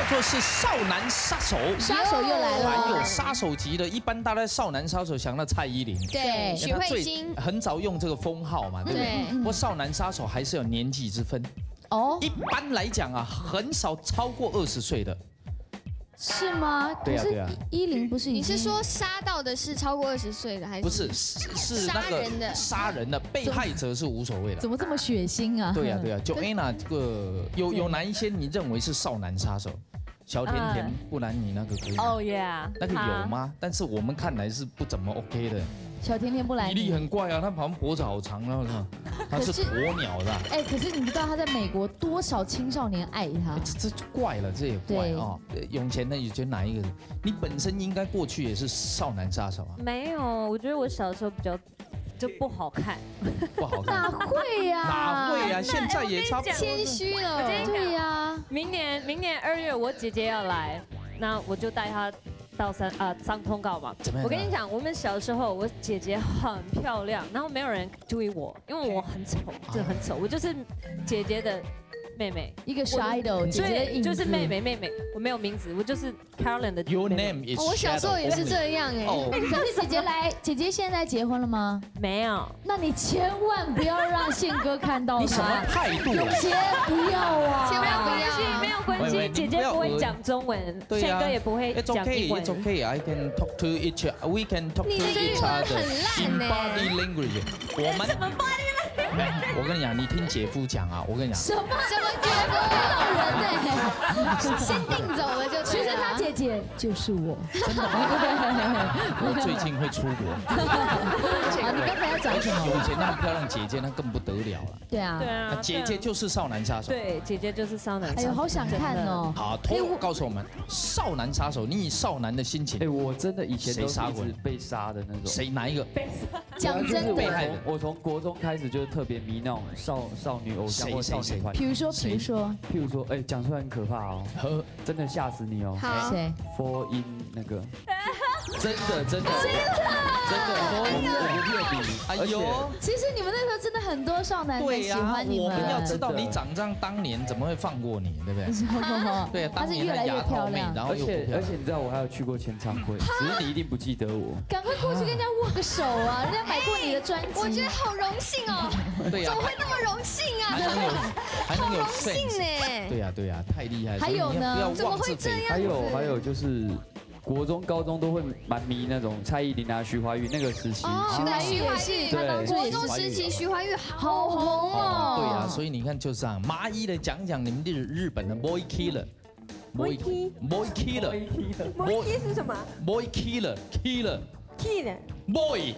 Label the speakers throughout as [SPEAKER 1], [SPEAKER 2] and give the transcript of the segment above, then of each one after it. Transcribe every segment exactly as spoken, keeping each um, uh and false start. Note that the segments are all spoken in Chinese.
[SPEAKER 1] 做是少男杀手，
[SPEAKER 2] 杀手又来了。
[SPEAKER 1] 还有杀手级的，一般大家少男杀手想到蔡依林，
[SPEAKER 2] 对，
[SPEAKER 1] 许慧欣很早用这个封号嘛，对不对？不过少男杀手还是有年纪之分。哦，一般来讲啊，很少超过二十岁的。
[SPEAKER 2] 是吗？
[SPEAKER 1] 对呀对呀，
[SPEAKER 2] 依林不是
[SPEAKER 3] 你是说杀到的是超过二十岁的还是？
[SPEAKER 1] 不是，是是那个杀人的被害者是无所谓的。
[SPEAKER 2] 怎么这么血腥啊？
[SPEAKER 1] 对呀对呀 ，Joanna 这个有有哪一些你认为是少男杀手？小甜甜，不然你那个可以。
[SPEAKER 4] 哦耶，
[SPEAKER 1] 那个有吗？但是我们看来是不怎么 OK 的。
[SPEAKER 2] 小甜甜布兰妮
[SPEAKER 1] 比例很怪啊，他好像脖子好长，然后呢，他是鸵鸟的。
[SPEAKER 2] 哎，可是你不知道他在美国多少青少年爱他？
[SPEAKER 1] 这这怪了，这也怪啊！永贤呢，你觉得哪一个？你本身应该过去也是少男杀手啊？
[SPEAKER 4] 没有，我觉得我小时候比较就不好看，
[SPEAKER 1] 不好看。
[SPEAKER 2] 哪会呀？
[SPEAKER 1] 哪会呀？现在也差不多。
[SPEAKER 3] 谦虚了，
[SPEAKER 2] 对呀。
[SPEAKER 4] 明年明年二月我姐姐要来，那我就带她。 到三啊上通告嘛，我跟你讲，我们小时候，我姐姐很漂亮，然后没有人注意我，因为我很丑，就很丑，我就是姐姐的妹妹，
[SPEAKER 2] 一个 shadow， 姐姐的影子，
[SPEAKER 4] 就是妹妹妹妹，我没有名字，我就是 Caroline 的。
[SPEAKER 1] Your name is。
[SPEAKER 3] 我小时候也是这样哎。
[SPEAKER 2] 可是姐姐来，姐姐现在结婚了吗？
[SPEAKER 4] 没有。
[SPEAKER 2] 那你千万不要让宪哥看到。
[SPEAKER 1] 你什么态度？
[SPEAKER 2] 姐不要啊！
[SPEAKER 4] 千万不要，没有关系，姐姐不会讲中文，宪哥也不会讲英文。
[SPEAKER 1] It's okay, I can talk to each. We can talk to each other in body language. 我们。 我跟你讲，你听姐夫讲啊，我跟你讲。
[SPEAKER 2] 什么什么姐夫老人呢？
[SPEAKER 3] 先定走了就。
[SPEAKER 2] 其实他姐姐就是我。
[SPEAKER 1] 真的吗？我最近会出国。
[SPEAKER 2] 啊，你刚才要讲什么？
[SPEAKER 1] 永贤那么漂亮姐姐，那更不得了了。
[SPEAKER 2] 对啊。
[SPEAKER 4] 对啊。
[SPEAKER 1] 姐姐就是少男杀手。
[SPEAKER 4] 对，姐姐就是少男杀手。
[SPEAKER 2] 哎呦，好想看哦。
[SPEAKER 1] 好，托告诉我们，少男杀手，你以少男的心情。
[SPEAKER 5] 哎，我真的以前都
[SPEAKER 1] 杀过
[SPEAKER 5] 被杀的那种。
[SPEAKER 1] 谁哪一个？
[SPEAKER 4] 被杀。
[SPEAKER 2] 讲真的，
[SPEAKER 1] 被害人。
[SPEAKER 5] 我从国中开始就特别迷那种少少女偶像或少女团。
[SPEAKER 2] 比如说，比如说，
[SPEAKER 5] 譬如说，哎，讲出来很可怕哦，真的吓死你哦。
[SPEAKER 3] 好。
[SPEAKER 2] 谁
[SPEAKER 5] ？For In 那个。真的真的真的，我不骗你。
[SPEAKER 1] 哎呦，
[SPEAKER 2] 其实你们那时候真的很多少男很喜欢你们。
[SPEAKER 1] 我们要知道你长这样，当年怎么会放过你，对不对？对啊，当年的牙套妹，然后
[SPEAKER 5] 而且而且你知道我还有去过签唱会，只是你一定不记得我。
[SPEAKER 2] 赶快过去跟人家握个手啊！人家买过你的专辑，
[SPEAKER 3] 我觉得好荣幸哦。
[SPEAKER 1] 对呀，
[SPEAKER 3] 怎么会那么荣幸啊？
[SPEAKER 1] 还能有还能有
[SPEAKER 3] fans 呢？
[SPEAKER 1] 对呀对呀，太厉害了。
[SPEAKER 2] 还有呢？
[SPEAKER 3] 怎么会这样？
[SPEAKER 5] 还有还有就是。 国中、高中都会蛮迷那种蔡依林啊、徐怀钰那个时期。
[SPEAKER 3] 哦，徐怀钰，
[SPEAKER 5] 对，
[SPEAKER 3] 国中时期徐怀钰好红哦。
[SPEAKER 1] 对啊，所以你看就这样，麻衣的讲讲你们日日本的 boy killer，boy boy killer，boy
[SPEAKER 6] killer 是什么
[SPEAKER 1] ？boy killer killer
[SPEAKER 6] killer
[SPEAKER 1] boy。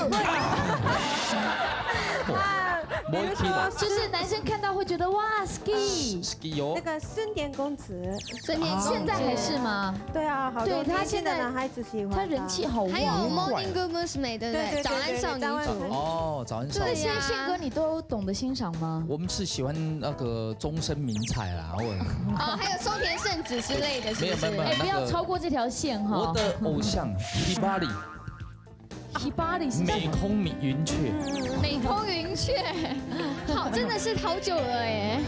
[SPEAKER 6] 比如说，
[SPEAKER 2] 就是男生看到会觉得哇 ，ski
[SPEAKER 1] ski 哦，
[SPEAKER 6] 那个孙田公子，
[SPEAKER 3] 孙田
[SPEAKER 2] 现在还是吗？
[SPEAKER 6] 对啊，好多
[SPEAKER 2] 他
[SPEAKER 6] 现在男孩子喜欢
[SPEAKER 2] 他人气好旺。
[SPEAKER 3] 还有 Morning Good Musume 对不对？早安少女组
[SPEAKER 1] 哦，早安少女。
[SPEAKER 2] 这些宪哥你都懂得欣赏吗？
[SPEAKER 1] 我们是喜欢那个终身名彩啦，我。
[SPEAKER 3] 哦，还有松田圣子之类的，
[SPEAKER 1] 没有没有没有，
[SPEAKER 2] 哎，不要超过这条线哈。
[SPEAKER 1] 我的偶像 Hibari。
[SPEAKER 2] Hibari 是
[SPEAKER 1] 美空云雀，
[SPEAKER 3] 美空云雀，好，真的是好久了哎。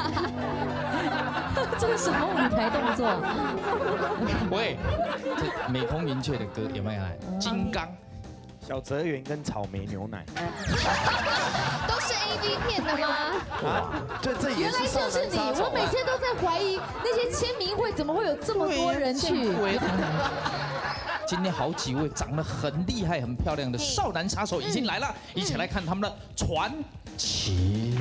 [SPEAKER 2] 这是什么舞台动作？
[SPEAKER 1] 喂，这美空云雀的歌有没有来？金刚、
[SPEAKER 7] 小泽圆跟草莓牛奶，
[SPEAKER 3] 都是 A V 片的吗？
[SPEAKER 7] 啊，这这
[SPEAKER 2] 原来就是你，我每天都在怀疑那些签名会怎么会有这么多人去。
[SPEAKER 1] 今天好几位长得很厉害、很漂亮的少男杀手已经来了，一起来看他们的传奇。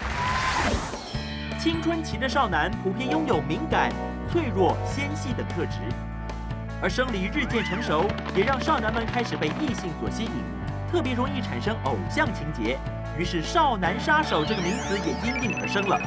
[SPEAKER 8] 青春期的少男普遍拥有敏感、脆弱、纤细的特质，而生理日渐成熟，也让少男们开始被异性所吸引，特别容易产生偶像情节。于是，少男杀手这个名词也因应而生了。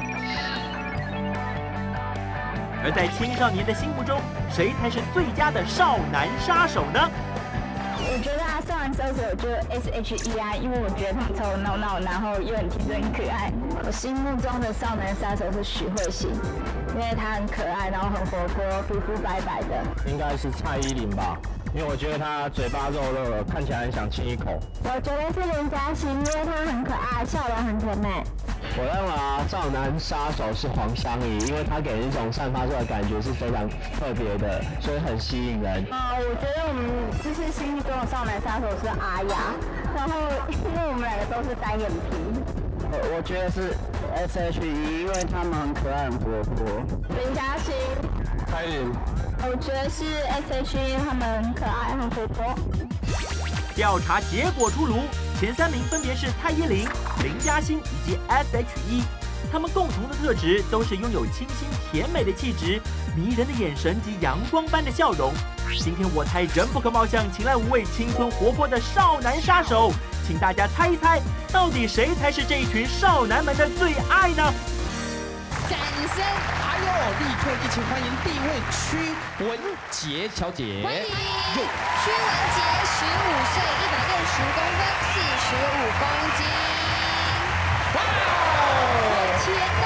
[SPEAKER 8] 而在青少年的心目中，谁才是最佳的少男杀手呢？
[SPEAKER 9] 我觉得啊，少男杀手就 S H E 啊，因为我觉得他头脑闹，然后又很天真可爱。我心目中的少男杀手是许慧欣，因为他很可爱，然后很活泼，皮肤白白的。
[SPEAKER 7] 应该是蔡依林吧，因为我觉得她嘴巴肉肉的，看起来很想亲一口。
[SPEAKER 9] 我觉得是林嘉欣，因为她很可爱，笑容很甜美。
[SPEAKER 7] 我认为啊，少男杀手是黄湘怡，因为她给人一种散发出的感觉是非常特别的，所以很吸引人。
[SPEAKER 9] 啊、我觉得我们就是心中的少男杀手是阿雅，然后因为我们两个都是单眼皮。
[SPEAKER 7] 我我觉得是 S H E， 因为他们很可爱、很活泼。
[SPEAKER 9] 林嘉欣，
[SPEAKER 7] 开云，
[SPEAKER 9] 我觉得是 S H E， 他们很可爱、很活泼。
[SPEAKER 8] 调查结果出炉，前三名分别是蔡依林、林嘉欣以及 S H E。他们共同的特质都是拥有清新甜美的气质、迷人的眼神及阳光般的笑容。今天我猜人不可貌相，请来五位青春活泼的少男杀手，请大家猜一猜，到底谁才是这一群少男们的最爱呢？
[SPEAKER 2] 掌声！
[SPEAKER 1] 哎呦，立刻一起欢迎第一位屈文杰小姐。
[SPEAKER 2] 欢迎。
[SPEAKER 3] 屈文杰，十五岁，一百六十公分，四十五公斤。
[SPEAKER 1] 哇哦！
[SPEAKER 2] 天哪！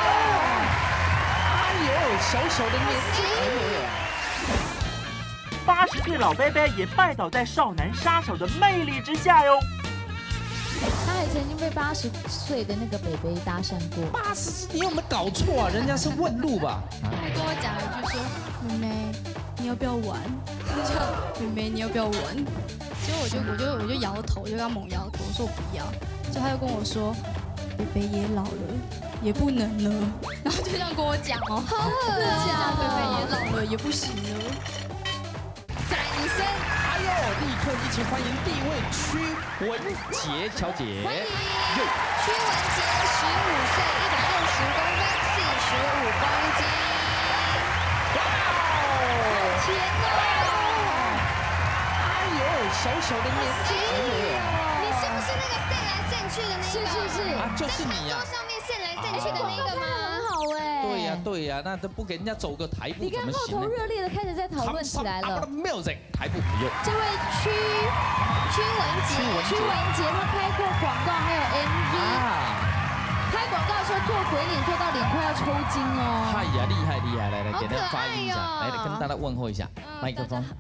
[SPEAKER 1] 哎呦，小小的年纪。
[SPEAKER 8] 八十岁老伯伯也拜倒在少男杀手的魅力之下哟。
[SPEAKER 2] 他还曾经被八十岁的那个北北搭讪过。
[SPEAKER 1] 八十，你有没有搞错啊？人家是问路吧？
[SPEAKER 10] 他还跟我讲了一句说：“妹妹，你要不要玩？”他就妹妹，你要不要玩？结果我就我就我就摇头，就跟他猛摇头，我说我不要。结果他就跟我说：“北北也老了，也不能了。”然后就这样跟我讲哦，好狠啊！北北也老了，也不行了。
[SPEAKER 2] 掌声！
[SPEAKER 1] 哎呦，立刻一起欢迎第一位屈文杰小姐。
[SPEAKER 3] 欢迎。屈文杰，十五岁，一百六十公分，四十五公斤。
[SPEAKER 1] 哇哦！
[SPEAKER 2] 天哪！
[SPEAKER 1] 哎呦，小小的年纪。
[SPEAKER 3] 你是不是那个线来线去的那个？
[SPEAKER 2] 是是是，
[SPEAKER 1] 啊，就是你呀。
[SPEAKER 3] 上面线来线去的那个吗？
[SPEAKER 2] 很好哎。
[SPEAKER 1] 对呀对呀，那都不给人家走个台步
[SPEAKER 2] 你看后头热烈的开始在讨论起来了。
[SPEAKER 1] music 台步不用。
[SPEAKER 2] 这位屈屈文杰，屈文杰他拍过广告还有 M V。拍广告的时候做鬼脸做到脸快要抽筋哦。
[SPEAKER 1] 哎呀，厉害厉害，来来给大家发音一下，来跟大家问候一下，麦克风。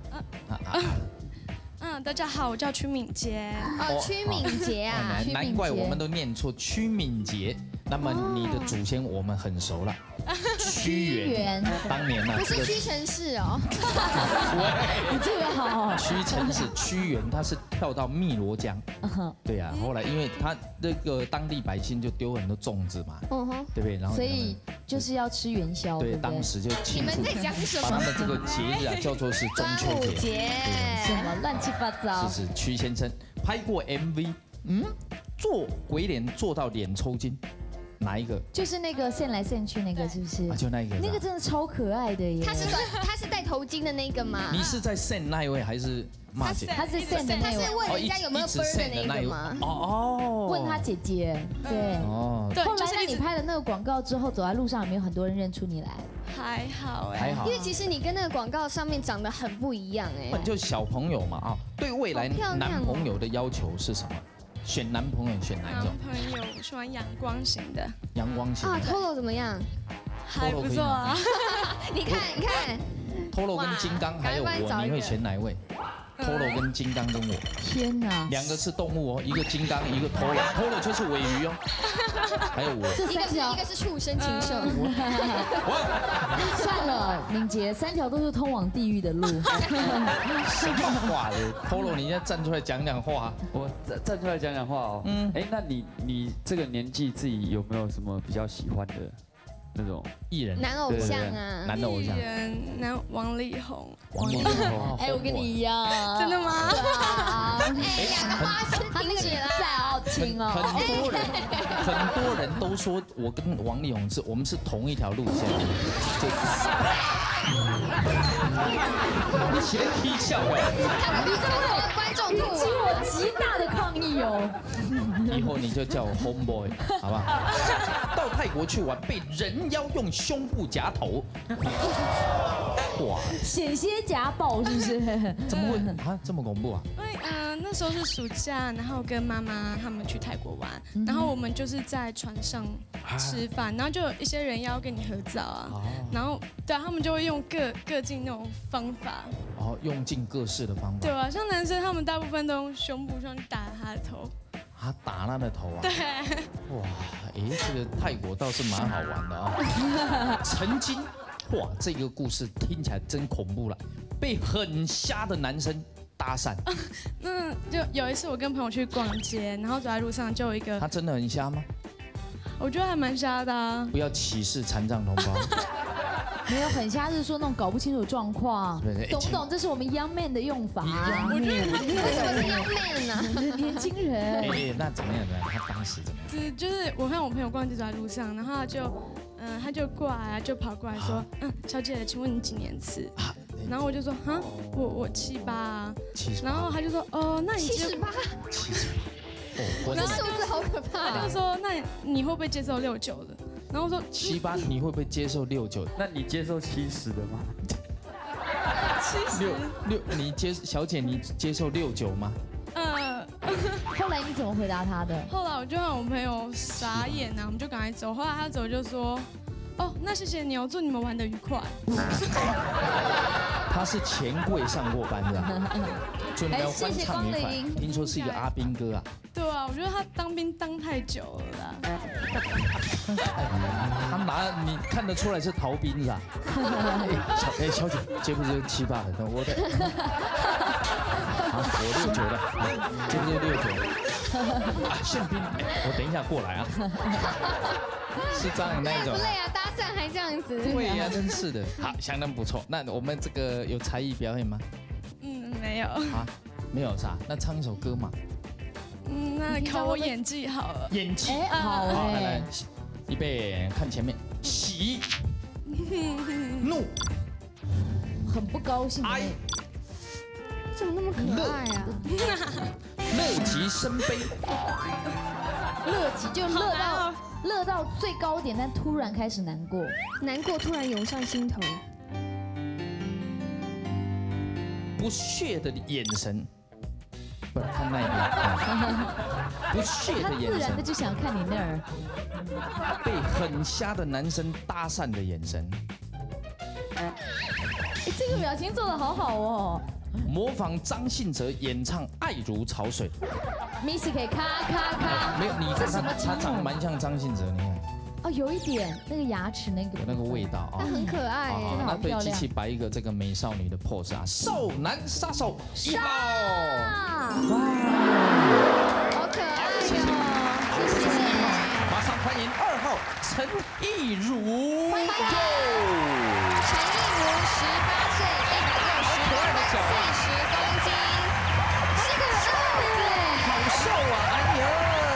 [SPEAKER 10] 嗯，大家好，我叫屈敏杰。
[SPEAKER 3] 哦，屈敏杰啊，
[SPEAKER 1] 难怪我们都念错屈敏杰。那么你的祖先我们很熟了，屈原，当年呢，
[SPEAKER 3] 不是屈臣氏哦。
[SPEAKER 2] 你这个好。
[SPEAKER 1] 屈臣氏，屈原他是跳到汨罗江，对呀，后来因为他那个当地百姓就丢很多粽子嘛，对不对？然后
[SPEAKER 2] 所以就是要吃元宵，
[SPEAKER 1] 对，当时就庆祝，
[SPEAKER 3] 把
[SPEAKER 1] 他们这个节日啊叫做是中秋节，
[SPEAKER 2] 什么乱七八糟。
[SPEAKER 1] 是是，屈先生拍过 M V， 嗯，做鬼脸做到脸抽筋。哪一个？
[SPEAKER 2] 就是那个线来线去那个，是不是？
[SPEAKER 1] 啊，就那一个。
[SPEAKER 2] 那个真的超可爱的耶。
[SPEAKER 3] 他是短，他是戴头巾的那个吗？
[SPEAKER 1] 你是在线那一位还是骂姐？
[SPEAKER 2] 他是线的那位。
[SPEAKER 3] 他是问人家有没有 bird 的那个吗？
[SPEAKER 1] 哦哦。
[SPEAKER 2] 问他姐姐，对。
[SPEAKER 1] 哦。
[SPEAKER 2] 后来那你拍了那个广告之后，走在路上有没有很多人认出你来？
[SPEAKER 10] 还好哎，
[SPEAKER 1] 还好。
[SPEAKER 3] 因为其实你跟那个广告上面长得很不一样哎。
[SPEAKER 1] 就小朋友嘛啊，对未来男朋友的要求是什么？选男朋友选哪一种？
[SPEAKER 10] 男朋友喜欢阳光型的。
[SPEAKER 1] 阳光型
[SPEAKER 3] 啊 ，Tolo 怎么样？
[SPEAKER 10] 还不错啊。
[SPEAKER 3] 你看，你看
[SPEAKER 1] ，Tolo 跟金刚还有我，你会选哪一位？Tolo 跟金刚跟我。
[SPEAKER 2] 天哪！
[SPEAKER 1] 两个是动物哦，一个金刚，一个 Tolo，Tolo 就是尾鱼哦。还有我。
[SPEAKER 3] 一个是一个是畜生禽兽。
[SPEAKER 2] 算了，敏杰，三条都是通往地狱的路。
[SPEAKER 1] 什么话的 ？Tolo， 你现在站出来讲讲话。
[SPEAKER 5] 我站站出来讲讲话哦。嗯。哎，那你你这个年纪自己有没有什么比较喜欢的那种
[SPEAKER 1] 艺人？
[SPEAKER 3] 男偶像啊。
[SPEAKER 1] 男的偶像。
[SPEAKER 10] 艺人，男王力宏。
[SPEAKER 1] 王力宏。
[SPEAKER 2] 哎，我跟你一样。
[SPEAKER 10] 真的吗？
[SPEAKER 3] 哎，两个花生停止了。
[SPEAKER 2] 再好听哦。
[SPEAKER 1] 很多人，很多人都说我跟王力宏是，我们是同一条路线。你起来踢笑哎！
[SPEAKER 3] 你这会有观众吐，
[SPEAKER 2] 引起我极大的抗议哦。
[SPEAKER 1] 以后你就叫我 homeboy， 好不好？到泰国去玩，被人妖用胸部夹头，哇！
[SPEAKER 2] 险些夹爆是不是？
[SPEAKER 1] 怎么会啊？这么恐怖啊？
[SPEAKER 10] 因为嗯，那时候是暑假，然后跟妈妈他们去泰国玩，然后我们就是在船上吃饭，然后就有一些人要跟你合照啊，然后对他们就会用各各尽那种方法，
[SPEAKER 1] 哦，用尽各式的方法。
[SPEAKER 10] 对啊，像男生他们大部分都用胸部上去打他的头。
[SPEAKER 1] 他打他的头啊？
[SPEAKER 10] 对。
[SPEAKER 1] 哇，哎，这个泰国倒是蛮好玩的啊。曾经，哇，这个故事听起来真恐怖了，被很瞎的男生搭讪。
[SPEAKER 10] 嗯，就有一次我跟朋友去逛街，然后走在路上就有一个。
[SPEAKER 1] 他真的很瞎吗？
[SPEAKER 10] 我觉得还蛮瞎的啊。
[SPEAKER 1] 不要歧视残障同胞。
[SPEAKER 2] 没有很瞎，是说那种搞不清楚状况，懂不懂？这是我们 young man 的用法。
[SPEAKER 3] 我觉得为什么是 young man 呢？
[SPEAKER 2] 年轻人。
[SPEAKER 1] 哎，那怎么样？怎么样？他当时怎么样？
[SPEAKER 10] 就是就是我和我朋友逛街走在路上，然后他就嗯、呃、他就过来就跑过来说，嗯，小姐，请问你几年次？然后我就说，哈，我我七八啊。
[SPEAKER 1] 七十。
[SPEAKER 10] 然后他就说，哦，那你
[SPEAKER 3] 七十八。
[SPEAKER 1] 七十八。
[SPEAKER 3] 哦，这数字好可怕。
[SPEAKER 10] 他就说，那你会不会接受六九的？然后我说
[SPEAKER 1] 七八，你会不会接受六九？
[SPEAKER 5] 那你接受七十的吗？
[SPEAKER 10] 七十
[SPEAKER 1] 六六，你接小姐，你接受六九吗？
[SPEAKER 10] 呃，
[SPEAKER 2] 后来你怎么回答他的？
[SPEAKER 10] 后来我就让我朋友傻眼啊，我们就赶快走。后来他走就说，哦，那谢谢你哦，祝你们玩得愉快。
[SPEAKER 1] 他是钱柜上过班的，祝你们欢畅愉快。听说是一个阿兵哥啊。
[SPEAKER 10] 对啊，我觉得他当兵当太久了啦。
[SPEAKER 1] 他拿你看得出来是逃兵是吧？小哎小姐，接不接七八的？我的。啊，我六九的，接不接六九？啊，宪兵，我等一下过来啊。是这样那一种。
[SPEAKER 3] 累不累啊？搭讪还这样子。
[SPEAKER 1] 对呀，真是的。好，相当不错。那我们这个有才艺表演吗？
[SPEAKER 10] 嗯，没有。
[SPEAKER 1] 啊，没有啥？那唱一首歌嘛。
[SPEAKER 10] 嗯，那考我演技好了。
[SPEAKER 1] 演技
[SPEAKER 2] 好
[SPEAKER 1] 哎。来来，预备，看前面，喜、怒，
[SPEAKER 2] 很不高兴。
[SPEAKER 3] 哎，怎么那么可爱啊？
[SPEAKER 1] 乐极生悲。
[SPEAKER 2] 乐极就乐到乐到最高点，但突然开始难过，
[SPEAKER 3] 难过突然涌上心头。
[SPEAKER 1] 不屑的眼神。不看那边，不屑的眼神，
[SPEAKER 2] 他自然的就想看你那儿。
[SPEAKER 1] 被很瞎的男生搭讪的眼神。
[SPEAKER 2] 哎，这个表情做得好好哦。
[SPEAKER 1] 模仿张信哲演唱《爱如潮水》。
[SPEAKER 2] Missy 可以咔咔咔。
[SPEAKER 1] 没有，你看他，他长得蛮像张信哲，你看。
[SPEAKER 2] 哦，有一点那个牙齿那个。
[SPEAKER 1] 有那个味道啊。
[SPEAKER 3] 他很可爱，
[SPEAKER 2] 真的好漂亮。
[SPEAKER 1] 那对机器摆一个这个美少女的 pose 啊，少男杀手一号。
[SPEAKER 2] 哇，
[SPEAKER 3] 好可爱哦！谢谢。
[SPEAKER 1] 马上欢迎二号陈意如。
[SPEAKER 3] 欢迎。陈意如，十八岁，一百六十公分，四十公斤，是个瘦子，
[SPEAKER 1] 好瘦啊！哎呦，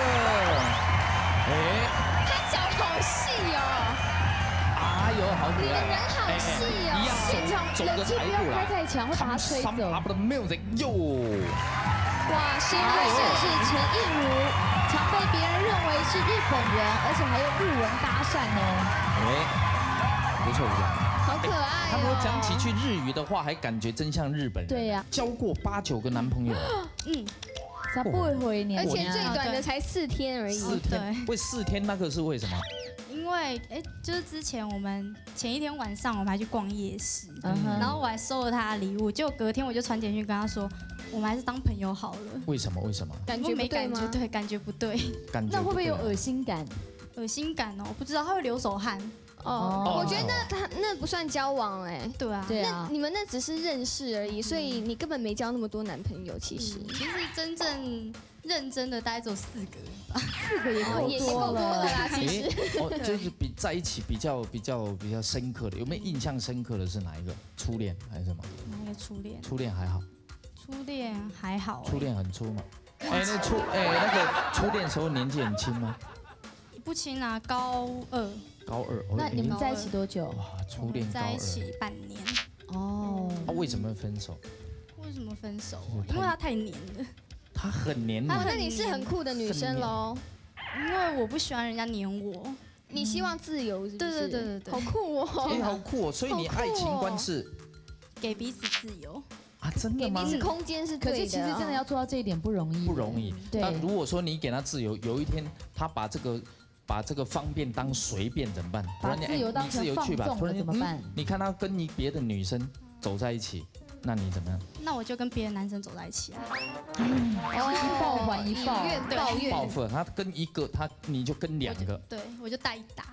[SPEAKER 1] 哎，
[SPEAKER 3] 他脚好细哦。
[SPEAKER 1] 哎呦，好可爱！
[SPEAKER 3] 你的人好细哦。
[SPEAKER 1] 一样
[SPEAKER 2] 现场冷气不要开太强，会把它吹走。
[SPEAKER 1] music 哟。
[SPEAKER 3] 哇，新锐绅士陈意如，
[SPEAKER 2] 常被别人认为是日本人，而且还用日文搭讪哦。
[SPEAKER 1] 哎，不错不错，
[SPEAKER 3] 好可爱哦。
[SPEAKER 1] 他如果讲几句日语的话，还感觉真像日本人。
[SPEAKER 2] 对呀，
[SPEAKER 1] 交过八九个男朋友。
[SPEAKER 2] 嗯，才不会回年，
[SPEAKER 3] 而且最短的才四天而已。
[SPEAKER 1] 四天？为四天那个是为什么？
[SPEAKER 10] 因为哎，就是之前我们前一天晚上我们还去逛夜市，然后我还收了他的礼物，结果隔天我就传简讯跟他说。我们还是当朋友好了。
[SPEAKER 1] 为什么？为什么？
[SPEAKER 3] 感觉没感觉，
[SPEAKER 10] 对，感觉不对。
[SPEAKER 1] 感觉
[SPEAKER 2] 那会不会有恶心感？
[SPEAKER 10] 恶心感哦，我不知道，他会流手汗。
[SPEAKER 3] 哦，我觉得那他那不算交往哎。
[SPEAKER 10] 对啊，
[SPEAKER 2] 对啊，
[SPEAKER 3] 那你们那只是认识而已，所以你根本没交那么多男朋友。其实，
[SPEAKER 10] 其实真正认真的大概只有四个，
[SPEAKER 2] 四个也够
[SPEAKER 3] 也够多了啦。其实，
[SPEAKER 1] 哦，就是比在一起比较比较比较深刻的，有没有印象深刻的是哪一个？初恋还是什么？
[SPEAKER 10] 哪个初恋？
[SPEAKER 1] 初恋还好。
[SPEAKER 10] 初恋还好，
[SPEAKER 1] 初恋很粗吗？哎，那初哎那个初恋时候年纪很轻吗？
[SPEAKER 10] 不轻啊，高二。
[SPEAKER 1] 高二。
[SPEAKER 2] 那你们在一起多久？
[SPEAKER 1] 哇，初恋
[SPEAKER 10] 在一起半年。
[SPEAKER 2] 哦。
[SPEAKER 1] 他为什么分手？
[SPEAKER 10] 为什么分手？因为他太黏了。
[SPEAKER 1] 他很黏你。
[SPEAKER 3] 那你是很酷的女生喽。
[SPEAKER 10] 因为我不喜欢人家黏我，
[SPEAKER 3] 你希望自由是不是？
[SPEAKER 10] 对对对对对。
[SPEAKER 3] 好酷哦！
[SPEAKER 1] 哎，好酷哦！所以你爱情观是
[SPEAKER 10] 给彼此自由。
[SPEAKER 1] 啊，真的吗？
[SPEAKER 3] 给彼此空间是对的，
[SPEAKER 2] 可是其实真的要做到这一点不容易，
[SPEAKER 1] 不容易。
[SPEAKER 2] 对。
[SPEAKER 1] 那如果说你给他自由，有一天他把这个把这个方便当随便怎么办？
[SPEAKER 2] 把自由当成放纵了怎么办？
[SPEAKER 1] 你看他跟你别的女生走在一起，那你怎么样？
[SPEAKER 10] 那我就跟别的男生走在一起啊。
[SPEAKER 2] 一报还一抱
[SPEAKER 10] 怨
[SPEAKER 2] 抱怨
[SPEAKER 1] 报复，他跟一个，他你就跟两个。
[SPEAKER 10] 对，我就带一打。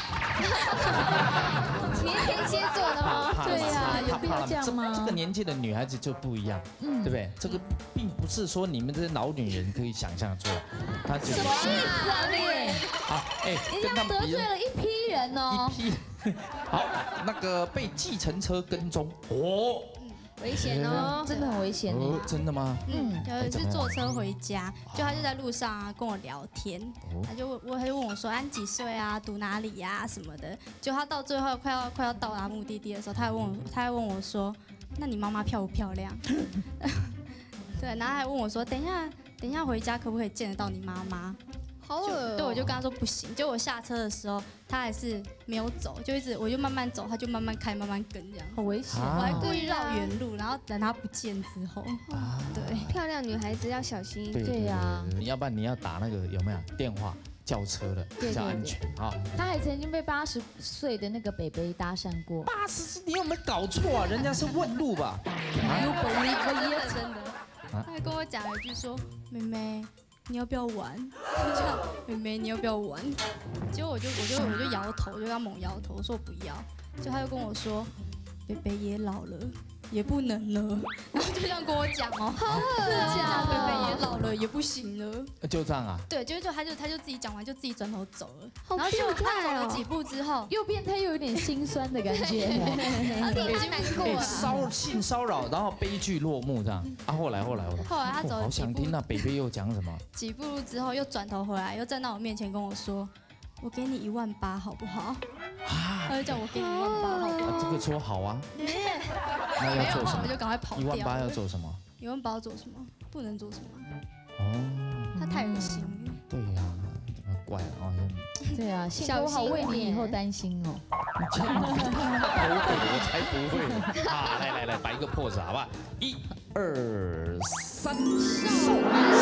[SPEAKER 2] 你是天蝎座的吗？
[SPEAKER 1] 怕
[SPEAKER 2] 对呀，有必要这样
[SPEAKER 1] 这
[SPEAKER 2] 吗？
[SPEAKER 1] 这个年纪的女孩子就不一样，对不对？这个并不是说你们这些老女人可以想象出来，她就
[SPEAKER 2] 什么意思啊你？
[SPEAKER 1] 啊，哎，
[SPEAKER 2] 你这样得罪了一批人哦。
[SPEAKER 1] 一批。好，那个被计程车跟踪哦。
[SPEAKER 2] 危险哦，真的很危险
[SPEAKER 1] 哦，真的吗？
[SPEAKER 10] 嗯，有一次坐车回家，就他就在路上啊跟我聊天，他就问他就问我说，啊你几岁啊，读哪里呀什么的。就他到最后快要快要到达目的地的时候，他还问我，他还问我说，那你妈妈漂不漂亮？对，然后还问我说，等一下等一下回家可不可以见得到你妈妈？
[SPEAKER 2] 好恶。
[SPEAKER 10] 对，我就跟他说不行。就我下车的时候，他还是没有走，就一直我就慢慢走，他就慢慢开慢慢跟这样。
[SPEAKER 2] 好危险！
[SPEAKER 10] 我还故意绕远路，然后等他不见之后。对，
[SPEAKER 2] 漂亮女孩子要小心。
[SPEAKER 1] 对呀，要不然你要打那个有没有电话叫车的比较安全啊？
[SPEAKER 2] 他还曾经被八十岁的那个北北搭讪过。
[SPEAKER 1] 八十岁，你有没有搞错啊？人家是问路吧？
[SPEAKER 10] 有本事耶，真的。他还跟我讲了一句说：“妹妹。”你要不要玩？就这样，妹妹你要不要玩？结果我就我就我就摇头，我就跟他猛摇头，我说我不要。就他就跟我说，北北也老了，也不能了。然后就这样跟我讲哦，
[SPEAKER 2] 好恶
[SPEAKER 10] 啊！北北也老了，也不行了。
[SPEAKER 1] 就这样啊？
[SPEAKER 10] 对，就就他就他就自己讲完，就自己转头走了。
[SPEAKER 2] 好
[SPEAKER 10] 然后就他走了几步之后，
[SPEAKER 2] 又变态又有点心酸的感觉，
[SPEAKER 10] 然后已经难过了。
[SPEAKER 1] 骚性骚扰，然后悲剧落幕这样啊？后来后来后来，
[SPEAKER 10] 后来他走了
[SPEAKER 1] 好想听那北北又讲什么？
[SPEAKER 10] 几步路之后又转头回来，又站到我面前跟我说：“我给你一万八好不好？”他就叫我给你一万八好不好？
[SPEAKER 1] 这个说好啊。那要做什么？
[SPEAKER 10] 我就赶快跑掉。
[SPEAKER 1] 一万八要做什么？
[SPEAKER 10] 一万八要做什么？不能做什么。
[SPEAKER 1] 哦。
[SPEAKER 10] 他太恶心了。
[SPEAKER 1] 对呀，怪啊。
[SPEAKER 2] 对啊，幸好为你以后担心哦。
[SPEAKER 1] 你千万不要，我才不会啊！来来来，摆一个 pose 好吧？一、二、三，手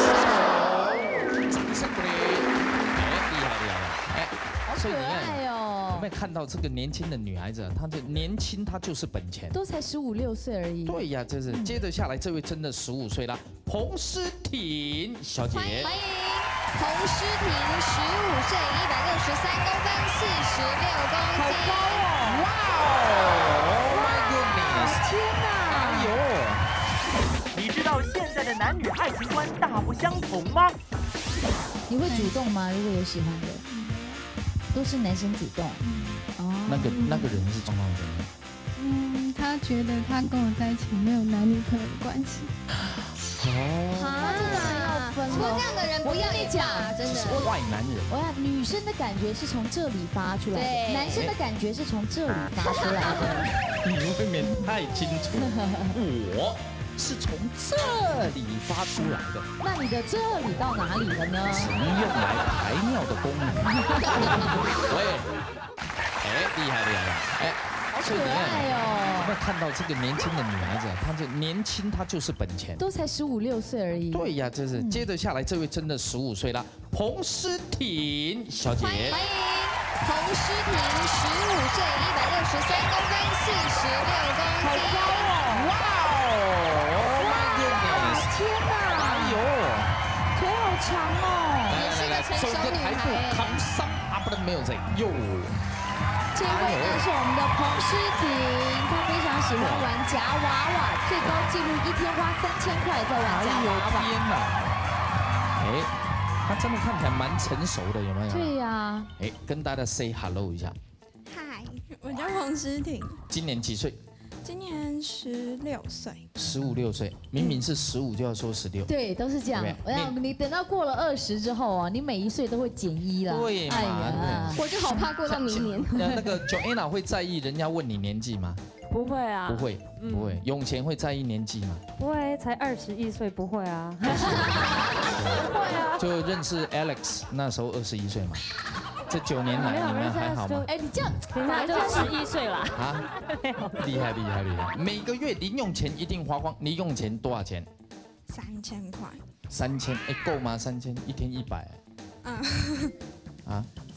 [SPEAKER 1] 掌声鼓励！哎，厉害厉害！哎，所以你看，有没有看到这个年轻的女孩子？她这年轻，她就是本钱。
[SPEAKER 2] 都才十五六岁而已。
[SPEAKER 1] 对呀，这是。接着下来，这位真的十五岁了，彭诗婷小姐。
[SPEAKER 3] 欢迎彭诗婷，十五岁，一百六十三公分，四十六公斤。
[SPEAKER 1] 好高哦！哇哦 ！My goodness！
[SPEAKER 2] 天哪！
[SPEAKER 1] 哎
[SPEAKER 8] 呦！你知道现在的男女爱情观大不相同吗？
[SPEAKER 2] 你会主动吗？如果有喜欢的，都是男生主动。
[SPEAKER 1] 哦。那个那个人是状况怎么样？
[SPEAKER 11] 嗯，他觉得他跟我在一起没有男女朋友的关系。
[SPEAKER 2] 哦。啊，这个要分
[SPEAKER 3] 了。这样的人不要你讲，真的。
[SPEAKER 1] 坏男人。
[SPEAKER 2] 我想女生的感觉是从这里发出来的，男生的感觉是从这里发出来的。
[SPEAKER 1] 你未免太清楚。我是从这里发出来的。
[SPEAKER 2] 那你的这里到哪里了呢？
[SPEAKER 1] 曾用来排尿的功能。喂，哎，厉害厉害了，哎。
[SPEAKER 2] 好可爱哦！
[SPEAKER 1] 有没有看到这个年轻的女孩子？她就年轻，她就是本钱。
[SPEAKER 2] 都才十五六岁而已。
[SPEAKER 1] 对呀，这是。接着下来，这位真的十五岁了，彭诗婷小姐。
[SPEAKER 3] 欢迎彭诗婷，十五岁，一百六十三公分，四十六公斤。
[SPEAKER 1] 好高哦！哇哦 ！My goodness！
[SPEAKER 2] 天哪！
[SPEAKER 1] 哎呦，
[SPEAKER 2] 腿好长哦！
[SPEAKER 3] 也是个成熟女孩。
[SPEAKER 1] 扛伤啊，不能没有这哟。
[SPEAKER 2] 这位呢是我们的彭诗婷，她非常喜欢玩夹娃娃，最高纪录一天花三千块在玩夹娃娃。
[SPEAKER 1] 天哪！哎，她真的看起来蛮成熟的，有没有？
[SPEAKER 2] 对呀。
[SPEAKER 1] 哎，跟大家 say hello 一下。
[SPEAKER 11] 嗨，我叫彭诗婷。
[SPEAKER 1] 今年几岁？
[SPEAKER 11] 今年十六岁。
[SPEAKER 1] 十五六岁，明明是十五就要说十六。
[SPEAKER 2] 对，都是这样。我想你等到过了二十之后啊，你每一岁都会减一了。
[SPEAKER 1] 对嘛？
[SPEAKER 2] 我就好怕过到明年。
[SPEAKER 1] 那个 Joanna 会在意人家问你年纪吗？
[SPEAKER 4] 不会啊。
[SPEAKER 1] 不会，不会。永乾会在意年纪吗？
[SPEAKER 4] 不会，才二十一岁，不会啊。
[SPEAKER 1] 不会啊。就认识 Alex 那时候二十一岁嘛。这九年来你们还好吗？
[SPEAKER 2] 哎，你这样，
[SPEAKER 4] 人家就十一岁了
[SPEAKER 1] 啊！厉害厉害厉害！每个月零用钱一定花光，零用钱多少钱？
[SPEAKER 11] 三千块。
[SPEAKER 1] 三千，哎，够吗？三千，一天一百。
[SPEAKER 11] 嗯。
[SPEAKER 1] 啊？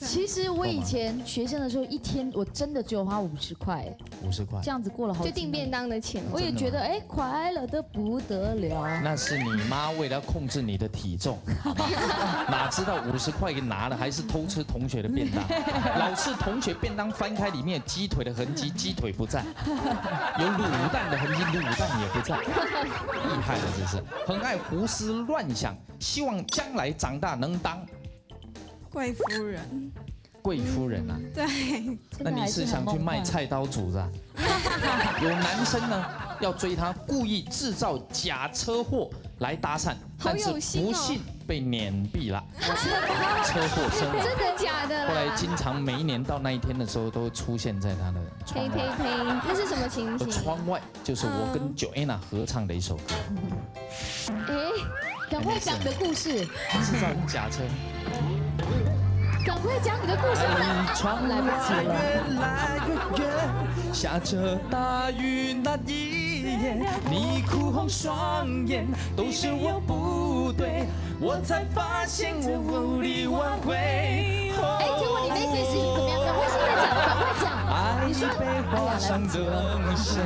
[SPEAKER 2] 其实我以前学生的时候，一天我真的只有花五十块，
[SPEAKER 1] 五十块，
[SPEAKER 2] 这样子过了好
[SPEAKER 3] 就订便当的钱，
[SPEAKER 2] 我也觉得哎，快乐的不得了。
[SPEAKER 1] 那是你妈为了控制你的体重，哪知道五十块给拿了，还是偷吃同学的便当。老是同学便当翻开，里面有鸡腿的痕迹，鸡腿不在；有卤蛋的痕迹，卤蛋也不在。厉害了，这是很爱胡思乱想，希望将来长大能当
[SPEAKER 11] 贵夫人。
[SPEAKER 1] 贵夫人啊？
[SPEAKER 11] 对。
[SPEAKER 1] 那你是想去卖菜刀组的？有男生呢要追她，故意制造假车祸来搭讪，但是不幸被碾毙了。车祸身亡。
[SPEAKER 3] 真的假的？
[SPEAKER 1] 后来经常每一年到那一天的时候，都出现在她的窗外。
[SPEAKER 3] 呸呸呸！那是什么情形？
[SPEAKER 1] 窗外就是我跟 Joanna 合唱的一首歌。
[SPEAKER 2] 哎，赶快讲你的故事。
[SPEAKER 1] 制造假车。
[SPEAKER 2] 赶快讲你的故事，来不及了。
[SPEAKER 12] 越来越远，下着大雨那一夜，你哭红双眼，都是我不对，我才发现我无力挽回。
[SPEAKER 2] 哎，结果你那件事情怎么样？赶快现在讲，赶快讲。
[SPEAKER 12] 爱已被画上灯线，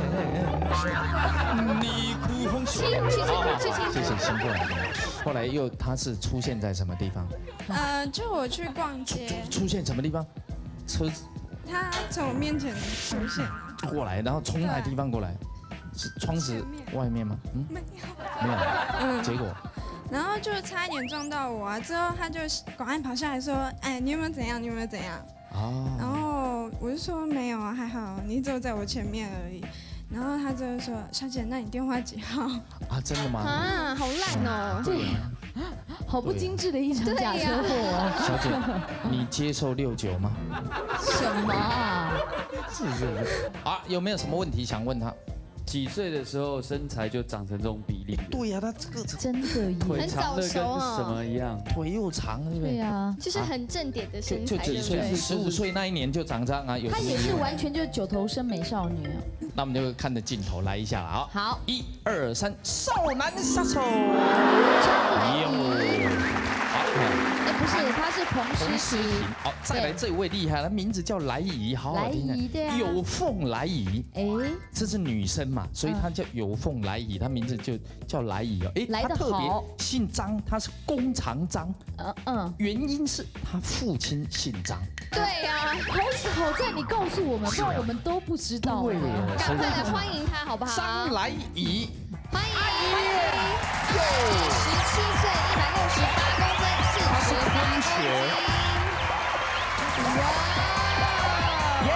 [SPEAKER 12] 你哭红双眼。
[SPEAKER 1] 谢谢辛苦了。后来又他是出现在什么地方？
[SPEAKER 11] 呃，就我去逛街，
[SPEAKER 1] 出现什么地方？车子。
[SPEAKER 11] 他从我面前出现。
[SPEAKER 1] 过来，然后从哪地方过来？是窗子外面吗？嗯，
[SPEAKER 11] 没
[SPEAKER 1] 有。没有。嗯。结果。
[SPEAKER 11] 然后就差一点撞到我啊！之后他就赶快跑下来说：“哎，你有没有怎样？你有没有怎样？”哦。然后我就说没有啊，还好，你只有在我前面而已。然后他就说：“小姐，那你电话几号？”
[SPEAKER 1] 啊，真的吗？
[SPEAKER 3] 啊，好烂哦！
[SPEAKER 2] 对，好不精致的一场假车祸哦。
[SPEAKER 1] 小姐，你接受六九吗？
[SPEAKER 2] 什么啊？
[SPEAKER 1] 是是是。啊，有没有什么问题想问他？
[SPEAKER 5] 几岁的时候身材就长成这种比例？
[SPEAKER 1] 对呀，他这个
[SPEAKER 2] 真的
[SPEAKER 5] 腿长的跟什么一样？
[SPEAKER 1] 腿又长，对不对？
[SPEAKER 2] 对呀，
[SPEAKER 3] 就是很正点的身材。
[SPEAKER 1] 就几岁？十五岁那一年就长这样啊？有。
[SPEAKER 2] 她也是完全就是九头身美少女。
[SPEAKER 1] 那我们就看着镜头来一下了啊！
[SPEAKER 2] 好，
[SPEAKER 1] 一二三，少男杀手。
[SPEAKER 2] 哎，不是，他是彭诗婷。
[SPEAKER 1] 好，再来这位厉害了，名字叫来怡，好好听的。有凤来怡。哎，这是女生嘛，所以她叫有凤来怡，她名字就叫来怡哦。哎，她特别姓张，她是弓长张。嗯嗯。原因是她父亲姓张。
[SPEAKER 3] 对呀，
[SPEAKER 2] 好死好在你告诉我们，不然我们都不知道。
[SPEAKER 1] 对，
[SPEAKER 3] 赶快来欢迎她好不好？
[SPEAKER 1] 张来怡，
[SPEAKER 3] 欢迎。十七岁，一百六十八公分，四十八公斤。哇！
[SPEAKER 1] 耶！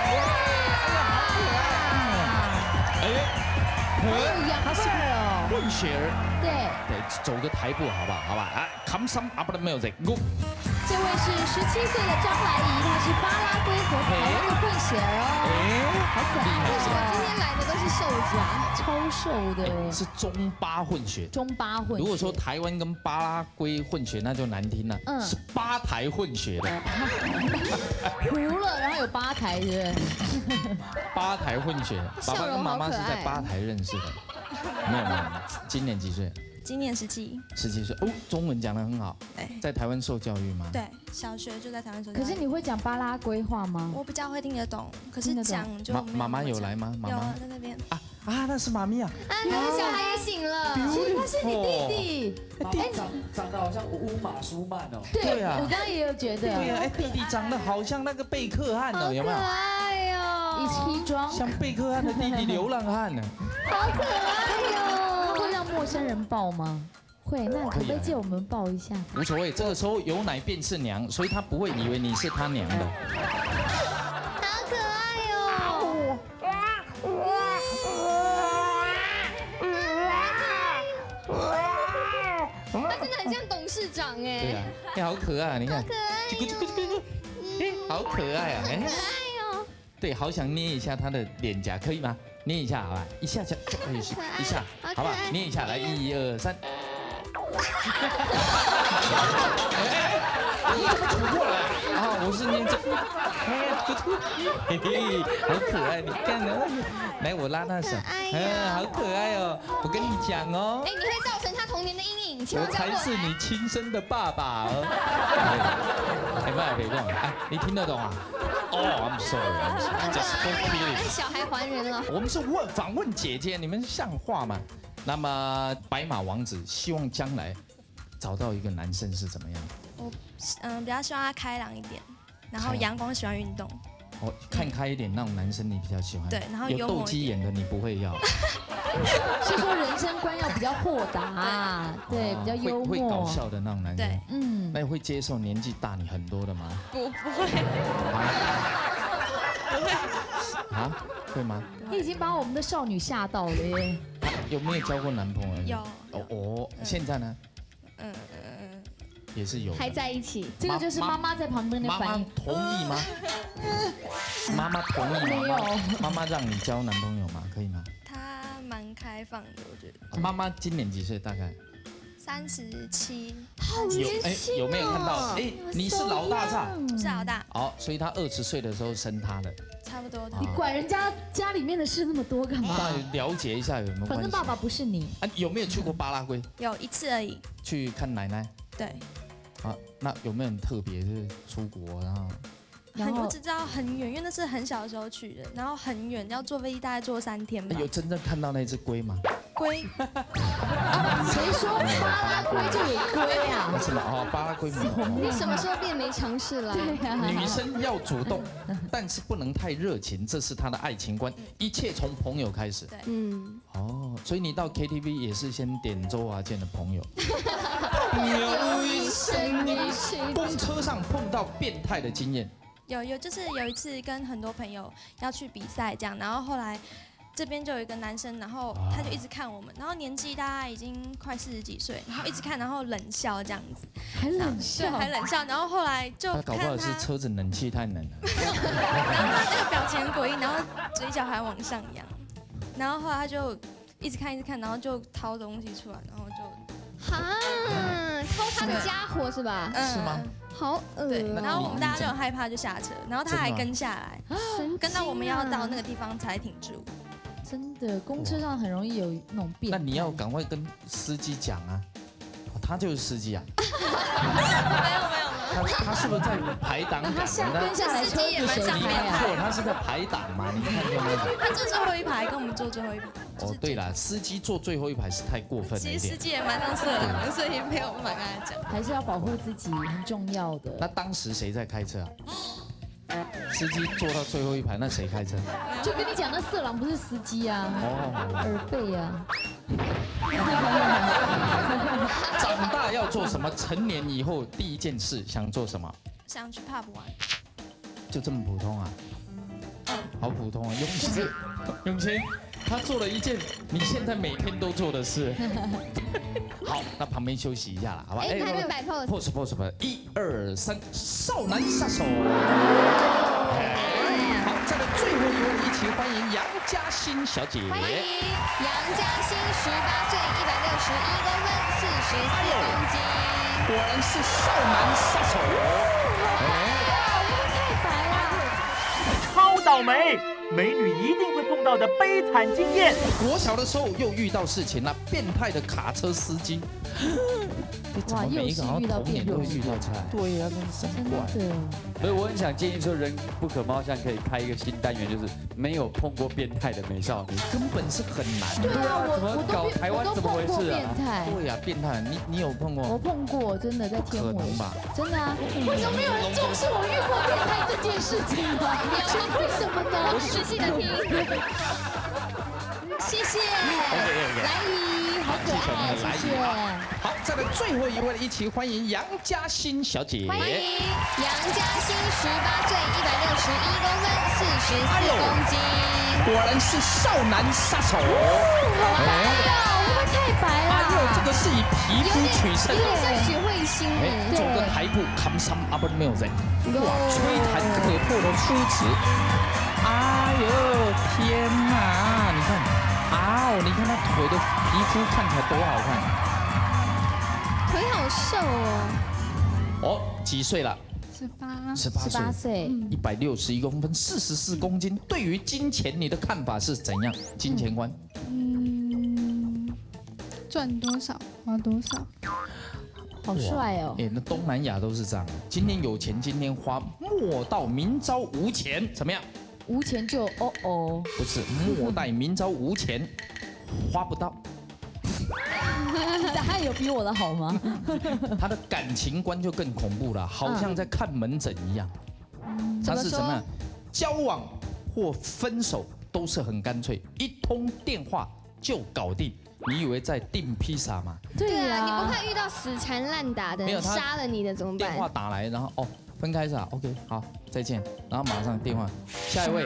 [SPEAKER 1] 哎呀，好可爱！哎，
[SPEAKER 2] 他是
[SPEAKER 1] 混血儿。
[SPEAKER 2] 对
[SPEAKER 1] 对，走个台步好不好？好吧，啊 ，Come some up the music， go。
[SPEAKER 2] 这位是十七岁的张来怡，她是巴拉圭和台湾的混血儿哦。哎，好可爱！
[SPEAKER 3] 为什么今天来的都是瘦子啊？
[SPEAKER 2] 超瘦的。
[SPEAKER 1] 是中巴混血。
[SPEAKER 2] 中巴混血。
[SPEAKER 1] 如果说台湾跟巴拉圭混血，那就难听了。嗯。是八台混血的。
[SPEAKER 2] 糊了，然后有八台，对不对？
[SPEAKER 1] 八台混血，爸爸跟妈妈是在八台认识的。没有没有，今年几岁？
[SPEAKER 11] 今年十七，
[SPEAKER 1] 十七岁哦，中文讲得很好。对，在台湾受教育吗？
[SPEAKER 11] 对，小学就在台湾受教育。
[SPEAKER 2] 可是你会讲巴拉圭话吗？
[SPEAKER 11] 我比较会听得懂，可是讲就
[SPEAKER 1] 妈妈妈有来吗？妈妈
[SPEAKER 11] 有在那边
[SPEAKER 1] 啊啊，那是妈咪啊！
[SPEAKER 3] 啊，那个小孩也醒了，
[SPEAKER 2] 他是你弟弟。
[SPEAKER 5] 哎，长长得好像乌马舒曼哦。
[SPEAKER 2] 对啊，我刚刚也有觉得。
[SPEAKER 1] 对呀，哎，弟弟长得好像那个贝克汉哦，有没有？
[SPEAKER 3] 可爱哟，
[SPEAKER 2] 西装
[SPEAKER 1] 像贝克汉的弟弟流浪汉呢。
[SPEAKER 3] 好可爱哟！
[SPEAKER 2] 会让陌生人抱吗？会，那可不可以借我们抱一下？
[SPEAKER 1] 无所谓，这个时候有奶便是娘，所以他不会以为你是他娘的。
[SPEAKER 3] 好可爱哟！他真的很像董事长哎。
[SPEAKER 1] 对啊，你好可爱，你看。
[SPEAKER 3] 好可爱。这个这个这个，
[SPEAKER 1] 哎，好可爱啊！
[SPEAKER 3] 可爱哟。
[SPEAKER 1] 对，好想捏一下他的脸颊，可以吗？捏一下好吧，一下就就可以，一下，好不好？捏一下，来，一二三。哎，你怎么吐过来？啊，我是捏这，嘿嘿，好可爱，你看哦，来，我拉那手，嗯，好可爱哦，我跟你讲哦。
[SPEAKER 3] 哎，你会造成他童年的阴影。
[SPEAKER 2] 命，请
[SPEAKER 1] 我
[SPEAKER 2] 我叫过来。
[SPEAKER 1] 才是你亲生的爸爸。哎，不要别动，哎，你听得懂啊？哦 ，I'm sorry，just for kidding。
[SPEAKER 2] 那小孩还人了。
[SPEAKER 1] 我们是问访问姐姐，你们像话吗？那么白马王子希望将来找到一个男生是怎么样？
[SPEAKER 13] 我嗯比较希望他开朗一点，然后阳光，喜欢运动。
[SPEAKER 1] 哦，看开一点那种男生你比较喜欢。
[SPEAKER 13] 对，然后
[SPEAKER 1] 有斗鸡眼的你不会要。
[SPEAKER 2] 是说人生观要比较豁达，对，比较幽默，
[SPEAKER 1] 会搞笑的那种男生。
[SPEAKER 13] 对，
[SPEAKER 2] 嗯，
[SPEAKER 1] 那会接受年纪大你很多的吗？
[SPEAKER 13] 不不会。不会。
[SPEAKER 1] 啊？会吗？
[SPEAKER 2] 你已经把我们的少女吓到了耶。
[SPEAKER 1] 有没有交过男朋友？
[SPEAKER 13] 有。
[SPEAKER 1] 哦哦，现在呢？
[SPEAKER 13] 嗯嗯。
[SPEAKER 1] 也是有。
[SPEAKER 2] 还在一起，这个就是妈妈在旁边的反应。
[SPEAKER 1] 同意吗？妈妈同意吗？
[SPEAKER 2] 没有。
[SPEAKER 1] 妈妈让你交男朋友吗？可以吗？
[SPEAKER 13] 他蛮开放的，我觉得。
[SPEAKER 1] 妈妈今年几岁？大概？
[SPEAKER 13] 三十七。
[SPEAKER 2] 好年轻哦！
[SPEAKER 1] 有没有看到？哎，你是老大是吧？
[SPEAKER 13] 是老大。
[SPEAKER 1] 好，所以他二十岁的时候生他的。
[SPEAKER 13] 差不多的。
[SPEAKER 2] 你管人家家里面的事那么多干嘛？
[SPEAKER 1] 大家了解一下有没有关系？
[SPEAKER 2] 反正爸爸不是你。
[SPEAKER 1] 啊，有没有去过巴拉圭？
[SPEAKER 13] 有一次而已。
[SPEAKER 1] 去看奶奶。
[SPEAKER 13] 对。
[SPEAKER 1] 啊，那有没有很特别？就是出国然后。
[SPEAKER 13] 很，我只知道很远，因为那是很小的时候去的，然后很远，要坐飞机大概坐三天吧。
[SPEAKER 1] 有真正看到那只龟吗？
[SPEAKER 13] 龟？
[SPEAKER 2] 谁说巴拉圭就有龟啊？
[SPEAKER 1] 是吗？哦，巴拉圭没有。
[SPEAKER 2] 你什么时候变没尝试了？对呀。
[SPEAKER 1] 女生要主动，但是不能太热情，这是她的爱情观。一切从朋友开始。
[SPEAKER 13] 对，
[SPEAKER 2] 嗯。
[SPEAKER 1] 哦，所以你到 K T V 也是先点周华健的朋友。
[SPEAKER 2] 有一生一起。
[SPEAKER 1] 公车上碰到变态的经验。
[SPEAKER 13] 有有，就是有一次跟很多朋友要去比赛这样，然后后来这边就有一个男生，然后他就一直看我们，然后年纪大概已经快四十几岁，然后一直看，然后冷笑这样子，
[SPEAKER 2] 还冷笑，
[SPEAKER 13] 对，还冷笑，然后后来就看他，
[SPEAKER 1] 搞不好是车子冷气太冷了，
[SPEAKER 13] 然后他那个表情很诡异，然后嘴角还往上扬，然后后来他就一直看一直看，然后就掏东西出来，然后就
[SPEAKER 2] 哈，偷他的家伙是吧？
[SPEAKER 1] 是吗？
[SPEAKER 2] 好恶。
[SPEAKER 13] 对，然后我们大家就很害怕，就下车，然后他还跟下来，跟到我们要到那个地方才停住。
[SPEAKER 2] 真的，公车上很容易有那种变。
[SPEAKER 1] 那你要赶快跟司机讲啊，他就是司机啊。
[SPEAKER 13] 没有没有。
[SPEAKER 1] 他他是不是在排档赶？
[SPEAKER 2] 他下跟下来车子谁开啊？
[SPEAKER 1] 错，他是在排档嘛？你看见那个？
[SPEAKER 13] 他坐最后一排，跟我们坐最后一排。
[SPEAKER 1] 哦，对了，司机坐最后一排是太过分了一点。
[SPEAKER 13] 其实司机也蛮像色狼的，所以没有办法跟他讲。
[SPEAKER 2] 还是要保护自己，很重要的。
[SPEAKER 1] 那当时谁在开车啊？司机坐到最后一排，那谁开车？
[SPEAKER 2] 就跟你讲，那色狼不是司机啊，哦，耳背啊。
[SPEAKER 1] 长大要做什么？成年以后第一件事想做什么？
[SPEAKER 13] 想去 pub 玩。
[SPEAKER 1] 就这么普通啊？好普通啊！永琪，永琪，他做了一件你现在每天都做的事。好，那旁边休息一下了，好吧？
[SPEAKER 2] 哎，还没摆 pose。
[SPEAKER 1] pose pose pose， 一二三，少男杀手。好，再来最后一位，一起欢迎杨嘉欣小姐。
[SPEAKER 3] 欢迎杨嘉欣，十八岁，一百六十一公分，四十四公斤。
[SPEAKER 1] 果然是少男杀手。
[SPEAKER 2] 太白了。
[SPEAKER 8] 超倒霉，美女一定会碰到的悲惨经验。
[SPEAKER 1] 国小的时候又遇到事情了，变态的卡车司机。
[SPEAKER 2] 哇，又是遇到变态，
[SPEAKER 1] 都会遇到才对呀，真是神怪。
[SPEAKER 5] 所以我很想建议说，人不可貌相可以开一个新单元，就是没有碰过变态的美少女，
[SPEAKER 1] 根本是很难。
[SPEAKER 2] 对啊，我
[SPEAKER 5] 怎么搞台湾怎么回事啊？
[SPEAKER 2] 变态。
[SPEAKER 1] 对呀，变态，你你有碰过？
[SPEAKER 2] 我碰过，真的在天尾。
[SPEAKER 1] 可能吧？
[SPEAKER 2] 真的啊？为什么没有人重视我遇过变态这件事情呢？为什么呢？
[SPEAKER 3] 仔细的听。谢谢。
[SPEAKER 2] 来姨，好可爱，谢谢。
[SPEAKER 1] 好，再来最后一位，一起欢迎杨嘉欣小姐。
[SPEAKER 3] 欢迎杨嘉欣，十八岁，一百六十一公分，四十四公斤。
[SPEAKER 1] 果然是少男杀手。
[SPEAKER 2] 哎呀，会不会太白了？
[SPEAKER 1] 哎呦，这个是以皮肤取胜。
[SPEAKER 2] 有点像许慧欣。
[SPEAKER 1] 哎，走个台步，扛上阿不没有人。哇，吹弹可破的出词。哎呦，天哪！你看。啊！你看他腿的皮肤看起来多好看，
[SPEAKER 2] 腿好瘦哦。
[SPEAKER 1] 哦，几岁了？
[SPEAKER 10] 十八。
[SPEAKER 1] 十八岁。
[SPEAKER 2] 十八岁。
[SPEAKER 1] 一百六十一公分，四十四公斤。对于金钱，你的看法是怎样？金钱观？
[SPEAKER 10] 嗯，
[SPEAKER 11] 赚多少花多少。
[SPEAKER 2] 好帅哦！
[SPEAKER 1] 哎，那东南亚都是这样，今天有钱今天花，莫到明朝无钱，怎么样？
[SPEAKER 2] 无钱就哦哦，
[SPEAKER 1] 不是，莫待明朝无钱，花不到。
[SPEAKER 2] 答案有比我的好吗？
[SPEAKER 1] 他的感情观就更恐怖了，好像在看门诊一样。他是什么？交往或分手都是很干脆，一通电话就搞定。你以为在订披萨吗？
[SPEAKER 3] 对啊，你不怕遇到死缠烂打的人杀了你的怎么办？
[SPEAKER 1] 电话打来，然后哦分开是吧 ？OK， 好，再见，然后马上电话，下一位。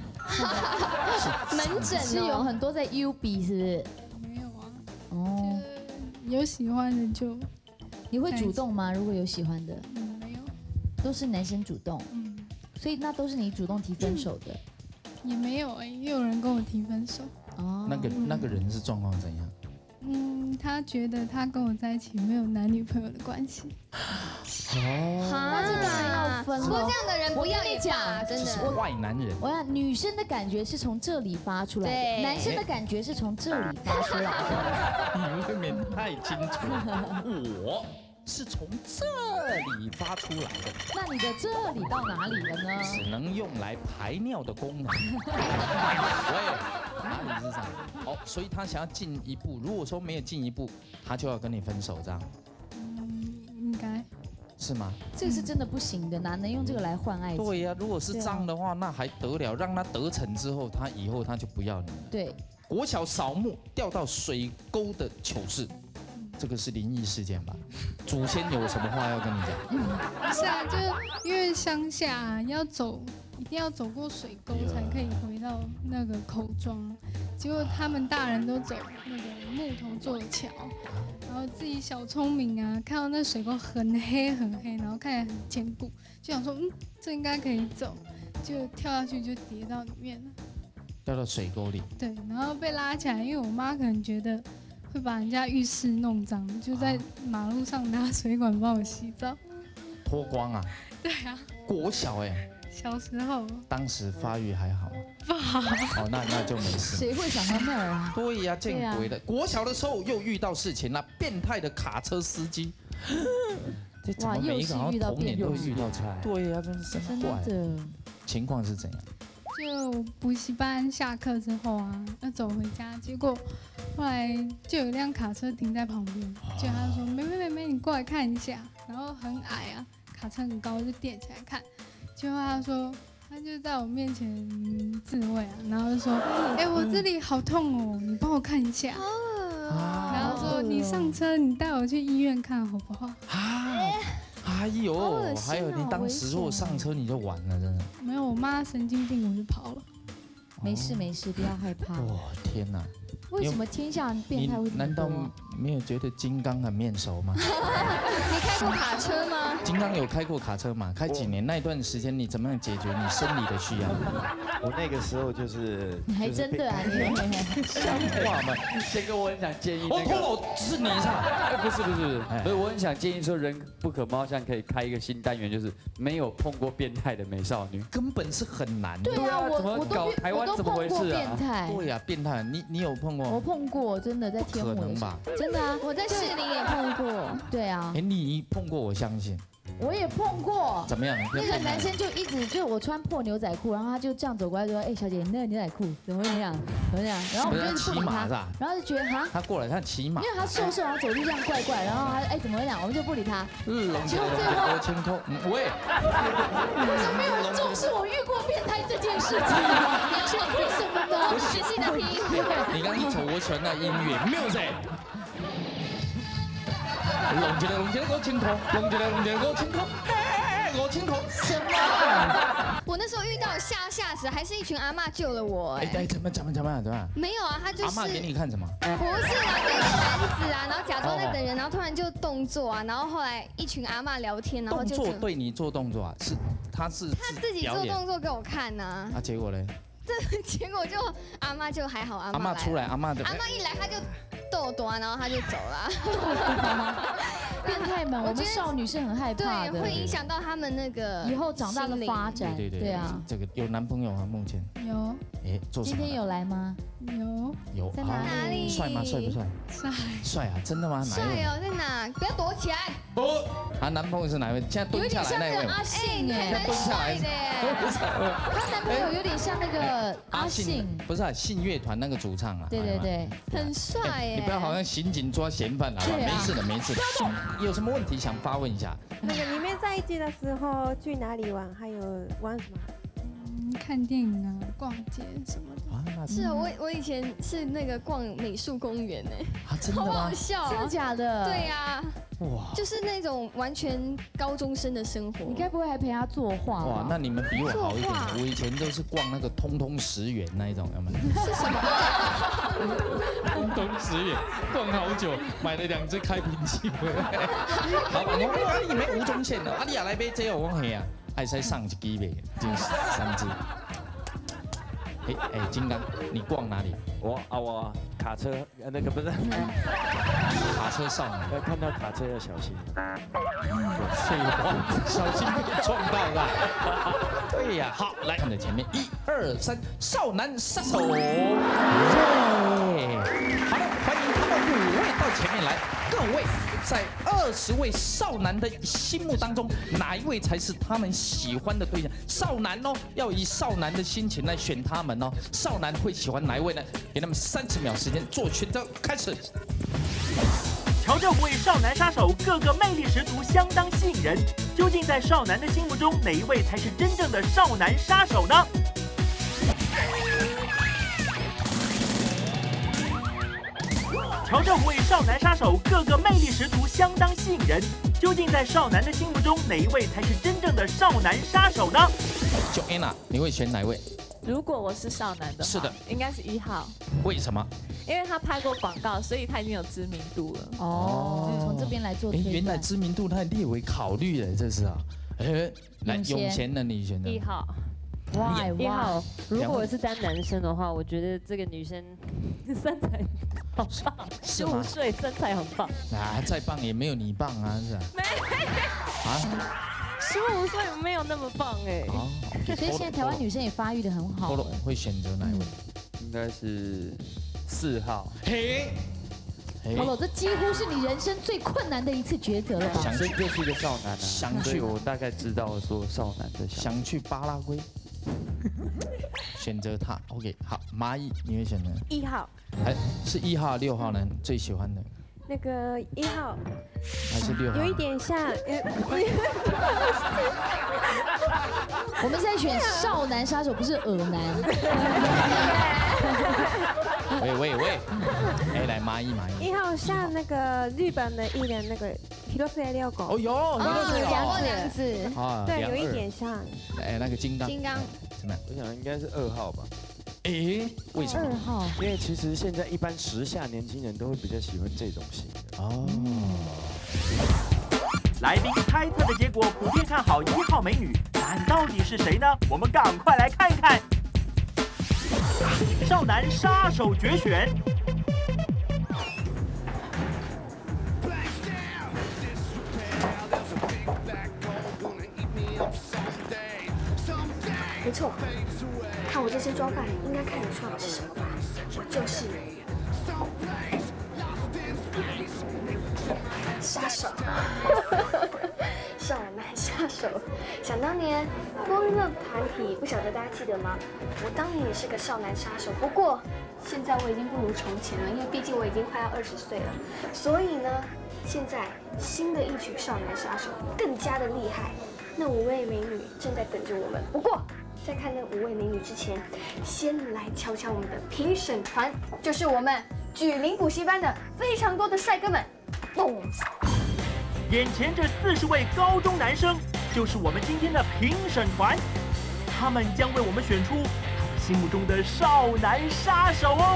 [SPEAKER 3] 门诊
[SPEAKER 2] 是有很多在 U 比是不是？
[SPEAKER 11] 没有啊。
[SPEAKER 2] 哦，
[SPEAKER 11] 有喜欢的就。
[SPEAKER 2] 你会主动吗？如果有喜欢的？
[SPEAKER 11] 嗯，没有。
[SPEAKER 2] 都是男生主动。
[SPEAKER 11] 嗯。
[SPEAKER 2] 所以那都是你主动提分手的。
[SPEAKER 11] 也没有哎，也有人跟我提分手。
[SPEAKER 2] 哦。
[SPEAKER 1] 那个那个人是状况怎样？
[SPEAKER 11] 嗯，他觉得他跟我在一起没有男女朋友的关系。
[SPEAKER 1] 哦，
[SPEAKER 2] 那这个要分了。
[SPEAKER 3] 不过这样的人不要你讲，真的。
[SPEAKER 1] 坏男人。
[SPEAKER 2] 我想女生的感觉是从这里发出来的，男生的感觉是从这里发出来的。
[SPEAKER 1] 你未免太清楚了，我是从这里发出来的。
[SPEAKER 2] 那你的这里到哪里了呢？
[SPEAKER 1] 只能用来排尿的功能。喂，哪里是啥？哦，所以他想要进一步，如果说没有进一步，他就要跟你分手，这样。
[SPEAKER 11] 嗯，应该。
[SPEAKER 1] 是吗？
[SPEAKER 2] 这个是真的不行的，哪能用这个来换爱情？
[SPEAKER 1] 对呀、啊，如果是这样的话，那还得了？让他得逞之后，他以后他就不要你了。
[SPEAKER 2] 对。
[SPEAKER 1] 国小扫墓掉到水沟的糗事，这个是灵异事件吧？祖先有什么话要跟你讲？
[SPEAKER 11] 不是啊，就因为乡下、啊、要走，一定要走过水沟才可以回到那个口庄。结果他们大人都走那个木头做的桥，然后自己小聪明啊，看到那水沟很黑很黑，然后看起来很坚固，就想说嗯，这应该可以走，就跳下去就跌到里面了。
[SPEAKER 1] 掉到水沟里。
[SPEAKER 11] 对，然后被拉起来，因为我妈可能觉得会把人家浴室弄脏，就在马路上拿水管帮我洗澡。
[SPEAKER 1] 脱光啊？
[SPEAKER 11] 对啊。
[SPEAKER 1] 国小哎、欸。
[SPEAKER 11] 小时候。
[SPEAKER 1] 当时发育还好。
[SPEAKER 11] 不好。
[SPEAKER 1] 哦，那那就没事。
[SPEAKER 2] 谁会想到那儿啊？
[SPEAKER 1] 对呀、啊，见鬼了！国小的时候又遇到事情了，变态的卡车司机。这怎么每一个好像童年都遇到出来？对呀、啊，真是真怪。情况是怎样？
[SPEAKER 11] 就补习班下课之后啊，要走回家，结果后来就有一辆卡车停在旁边，就他就说：“妹妹妹妹，你过来看一下。”然后很矮啊，卡车很高，就踮起来看。结果他说，他就在我面前自慰啊，然后就说：“哎、欸，我这里好痛哦，你帮我看一下。”然后说：“你上车，你带我去医院看好不好？”啊！
[SPEAKER 1] 哎呦，还有你当时如果上车你就完了，真的。
[SPEAKER 11] 没有，我妈神经病，我就跑了。
[SPEAKER 2] 没事没事，不要害怕。
[SPEAKER 1] 哇，天哪！
[SPEAKER 2] 为什么天下变态会这么多？
[SPEAKER 1] 难道没有觉得金刚很面熟吗？
[SPEAKER 3] 你开过卡车吗？
[SPEAKER 1] 金刚有开过卡车嘛？开几年？那一段时间你怎么样解决你生理的需要？
[SPEAKER 14] 我那个时候就是……
[SPEAKER 2] 你还真的啊？你
[SPEAKER 1] 像话吗？
[SPEAKER 5] 这个我很想建议。
[SPEAKER 1] 我头脑是你是吧？
[SPEAKER 5] 哎，不是不是，不是，我很想建议说，人不可猫像可以开一个新单元，就是没有碰过变态的美少女，
[SPEAKER 1] 根本是很难。
[SPEAKER 2] 对啊，我
[SPEAKER 5] 怎么搞台湾怎么回事啊？
[SPEAKER 1] 对呀，变态，你你有碰过？
[SPEAKER 2] 我碰过，真的在天母。
[SPEAKER 1] 可能吧？
[SPEAKER 2] 真的啊，
[SPEAKER 3] 我在士林也碰过。
[SPEAKER 2] 对啊。
[SPEAKER 1] 哎，你碰过，我相信。
[SPEAKER 2] 我也碰过。
[SPEAKER 1] 怎么样？
[SPEAKER 2] 那个男生就一直就我穿破牛仔裤，然后他就这样走过来说：“哎，小姐，你那个牛仔裤怎么会那样？怎么这样？”然后我们就
[SPEAKER 1] 骑马是吧？
[SPEAKER 2] 然后就觉得哈，
[SPEAKER 1] 他过来他骑马，
[SPEAKER 2] 因为他瘦瘦，然后走路这样怪怪，然后他哎怎么会这样？我们就不理他。
[SPEAKER 1] 嗯，
[SPEAKER 2] 结果最后
[SPEAKER 1] 清空，喂，
[SPEAKER 2] 为什么没有人重视我遇过变态这件事情？为什么呢？
[SPEAKER 3] 仔细的听。
[SPEAKER 1] 你刚一瞅我喜欢那音乐 music。弄一个，弄一个，我清空；弄一个，弄一个，我清空。嘿，我清空。什么？
[SPEAKER 3] 我那时候遇到吓吓死，还是一群阿嬷救了我。
[SPEAKER 1] 哎哎，怎么怎么怎么怎么？
[SPEAKER 3] 没有啊，他就是
[SPEAKER 1] 阿嬷给你看什么？
[SPEAKER 3] 不是啊，就一个男子啊，然后假装在等人，然后突然就动作啊，然后后来一群阿嬷聊天，然后就
[SPEAKER 1] 动作对你做动作啊？是，他是
[SPEAKER 3] 他自己做动作给我看呐。
[SPEAKER 1] 啊，结果嘞？
[SPEAKER 3] 这结果就阿嬷就还好，阿
[SPEAKER 1] 嬷出来，阿嬷的
[SPEAKER 3] 阿嬷一来他就逗多，然后他就走了。
[SPEAKER 2] 变态们，我们少女是很害怕的，
[SPEAKER 3] 对，会影响到他们那个
[SPEAKER 2] 以后长大的发展。
[SPEAKER 1] 对对
[SPEAKER 2] 对啊，
[SPEAKER 1] 这个有男朋友吗？目前
[SPEAKER 10] 有。
[SPEAKER 1] 哎，做什么？
[SPEAKER 2] 今天有来吗？
[SPEAKER 10] 有。
[SPEAKER 1] 有。
[SPEAKER 2] 在哪里？
[SPEAKER 1] 帅吗？帅不帅？
[SPEAKER 10] 帅。
[SPEAKER 1] 帅啊！真的吗？
[SPEAKER 3] 帅哦，在哪？不要躲起来。
[SPEAKER 1] 哦，她男朋友是哪位？现在蹲下来那位。
[SPEAKER 2] 阿信哎，
[SPEAKER 3] 蛮帅的耶。
[SPEAKER 2] 她男朋友有点像那个阿信，
[SPEAKER 1] 不是信乐团那个主唱啊。
[SPEAKER 2] 对对对，
[SPEAKER 3] 很帅耶。
[SPEAKER 1] 你不要好像刑警抓嫌犯啊！没事的，没事的。有什么问题想发问一下？
[SPEAKER 6] 那个你们在一起的时候去哪里玩？还有玩什么？
[SPEAKER 10] 嗯，看电影啊，逛街什么的。
[SPEAKER 1] 啊，
[SPEAKER 3] 是我我以前是那个逛美术公园呢。
[SPEAKER 1] 啊，真的吗？
[SPEAKER 3] 好好笑，
[SPEAKER 2] 真的假的？
[SPEAKER 3] 对呀。
[SPEAKER 1] 哇，
[SPEAKER 3] 就是那种完全高中生的生活。
[SPEAKER 2] 你该不会还陪他作画？
[SPEAKER 1] 哇，那你们比我好一点。我以前都是逛那个通通十元那一种，有没有？
[SPEAKER 3] 是什么？
[SPEAKER 1] 通通十元，逛好久，买了两只开瓶器回来。老板说：“哇，你没吴宗宪的，啊，你也来买这个？”我讲嘿啊，爱使送一支呗，就是三支。哎哎，金刚，你逛哪里？
[SPEAKER 14] 我啊我卡车，呃那个不是
[SPEAKER 1] 卡车少女，
[SPEAKER 14] 要看到卡车要小心。
[SPEAKER 1] 废话，小心被撞到了。对呀，好，来看着前面，一二三，少男杀手。耶！好了，欢迎他们五位到前面来。各位，在二十位少男的心目当中，哪一位才是他们喜欢的对象？少男哦，要以少男的心情来选他们哦。少男会喜欢哪一位呢？给他们三十秒时间做选择，开始。
[SPEAKER 8] 瞧这五位少男杀手，个个魅力十足，相当吸引人。究竟在少男的心目中，哪一位才是真正的少男杀手呢？瞧这五位少男杀手，个个魅力十足，相当吸引人。究竟在少男的心目中，哪一位才是真正的少男杀手呢？
[SPEAKER 1] 就 Anna， 你会选哪位？
[SPEAKER 4] 如果我是少男的话，
[SPEAKER 1] 是的，
[SPEAKER 4] 应该是一号。
[SPEAKER 1] 为什么？
[SPEAKER 4] 因为他拍过广告，所以他已经有知名度了。
[SPEAKER 2] 哦，从这边来做推断。
[SPEAKER 1] 原来知名度他列为考虑了，这是啊。哎，来永贤的你选的
[SPEAKER 4] 一号。
[SPEAKER 2] 哇，
[SPEAKER 4] 一号。如果我是当男生的话，我觉得这个女生身材好棒，十五岁身材很棒。
[SPEAKER 1] 啊，再棒也没有你棒啊，是吧？
[SPEAKER 4] 没。
[SPEAKER 1] 啊？
[SPEAKER 4] 十五岁没有那么棒哎。
[SPEAKER 1] 哦。
[SPEAKER 2] 所以现在台湾女生也发育的很好。
[SPEAKER 1] 会选择哪一位？
[SPEAKER 5] 应该是四号。
[SPEAKER 1] 嘿。
[SPEAKER 2] Polo，这几乎是你人生最困难的一次抉择了吧？
[SPEAKER 5] 想去就是一个少男啊，
[SPEAKER 1] 想去
[SPEAKER 5] 我大概知道说少男的
[SPEAKER 1] 想去巴拉圭，选择他。OK， 好，蚂蚁你会选择
[SPEAKER 6] 一号，
[SPEAKER 1] 还是一号、六号呢？最喜欢的
[SPEAKER 6] 那个一号
[SPEAKER 1] 还是六号？
[SPEAKER 6] 有一点像。
[SPEAKER 2] 我们是在选少男杀手，不是恶男。
[SPEAKER 1] 喂喂喂！哎，来蚂蚁蚂蚁。
[SPEAKER 6] 一号像那个日本的艺人那个広末涼子。
[SPEAKER 1] 哦哟，
[SPEAKER 6] 梁子。
[SPEAKER 1] 啊，
[SPEAKER 6] 对，有一点像。
[SPEAKER 1] 哎，那个金刚。
[SPEAKER 3] 金刚。
[SPEAKER 1] 怎么样？
[SPEAKER 14] 我想应该是二号吧。
[SPEAKER 1] 哎，为什么？
[SPEAKER 2] 二号。
[SPEAKER 14] 因为其实现在一般时下年轻人都会比较喜欢这种型的。
[SPEAKER 1] 哦。
[SPEAKER 8] 来宾猜测的结果普遍看好一号美女，答案到底是谁呢？我们赶快来看一看。少男杀手决选。
[SPEAKER 15] 没错，看我这身装扮，应该看得出来我是什么吧？我就是杀手，少男杀手。想当年，风云乐团体，不晓得大家记得吗？我当年也是个少男杀手，不过现在我已经不如从前了，因为毕竟我已经快要二十岁了。所以呢，现在新的一群少男杀手更加的厉害。那五位美女正在等着我们。不过，在看那五位美女之前，先来瞧瞧我们的评审团，就是我们举灵补习班的非常多的帅哥们。嘣！
[SPEAKER 8] 眼前这四十位高中男生，就是我们今天的评审团，他们将为我们选出他们心目中的少男杀手哦。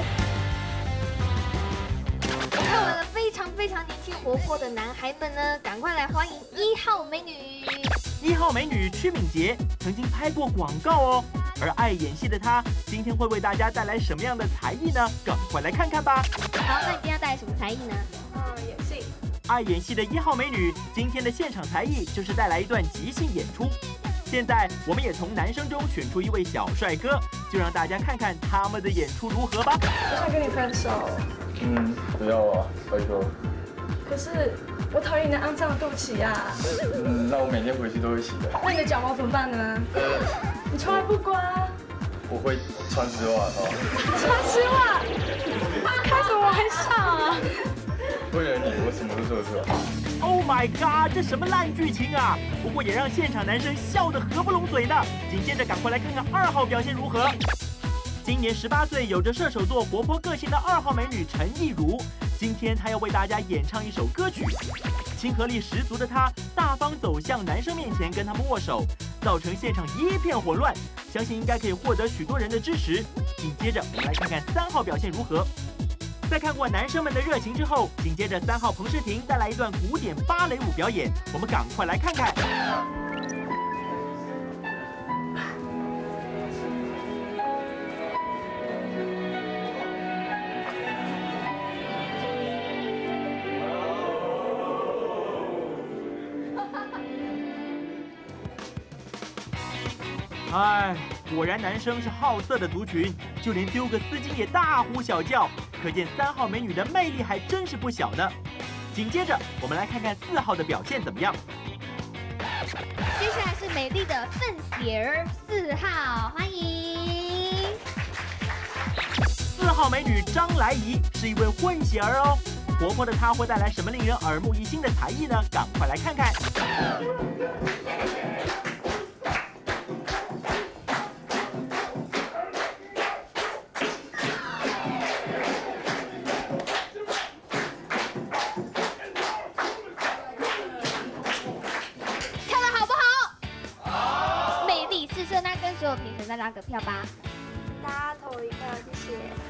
[SPEAKER 15] 看完了非常非常年轻活泼的男孩们呢，赶快来欢迎一号美女。
[SPEAKER 8] 一号美女屈敏杰曾经拍过广告哦，而爱演戏的她，今天会为大家带来什么样的才艺呢？赶快来看看吧。
[SPEAKER 15] 好，那你今天要带来什么才艺呢？
[SPEAKER 16] 嗯，演戏。
[SPEAKER 8] 爱演戏的一号美女，今天的现场才艺就是带来一段即兴演出。现在我们也从男生中选出一位小帅哥，就让大家看看他们的演出如何吧。
[SPEAKER 16] 我想跟你分手。
[SPEAKER 17] 嗯，不要啊，拜托。
[SPEAKER 16] 可是我讨厌你的肮脏的肚脐呀。
[SPEAKER 17] 嗯，那我每天回去都会洗的。
[SPEAKER 16] 那你的脚毛怎么办呢？你从来不刮。
[SPEAKER 17] 我会穿丝袜哦。
[SPEAKER 16] 穿丝袜？开什么玩笑啊？
[SPEAKER 17] 为了你，我什么都做得出来。
[SPEAKER 8] Oh my god， 这什么烂剧情啊！不过也让现场男生笑得合不拢嘴呢。紧接着赶快来看看二号表现如何。今年十八岁，有着射手座活泼个性的二号美女陈亦儒，今天她要为大家演唱一首歌曲。亲和力十足的她，大方走向男生面前跟他们握手，造成现场一片混乱。相信应该可以获得许多人的支持。紧接着我们来看看三号表现如何。在看过男生们的热情之后，紧接着三号彭诗婷带来一段古典芭蕾舞表演，我们赶快来看看。哎，果然男生是好色的族群，就连丢个丝巾也大呼小叫，可见三号美女的魅力还真是不小呢。紧接着，我们来看看四号的表现怎么样。
[SPEAKER 2] 接下来是美丽的混血儿四号，欢迎。
[SPEAKER 8] 四号美女张来怡是一位混血儿哦，活泼的她会带来什么令人耳目一新的才艺呢？赶快来看看。
[SPEAKER 2] 评审再拉个票吧，
[SPEAKER 15] 大家投一票，谢谢。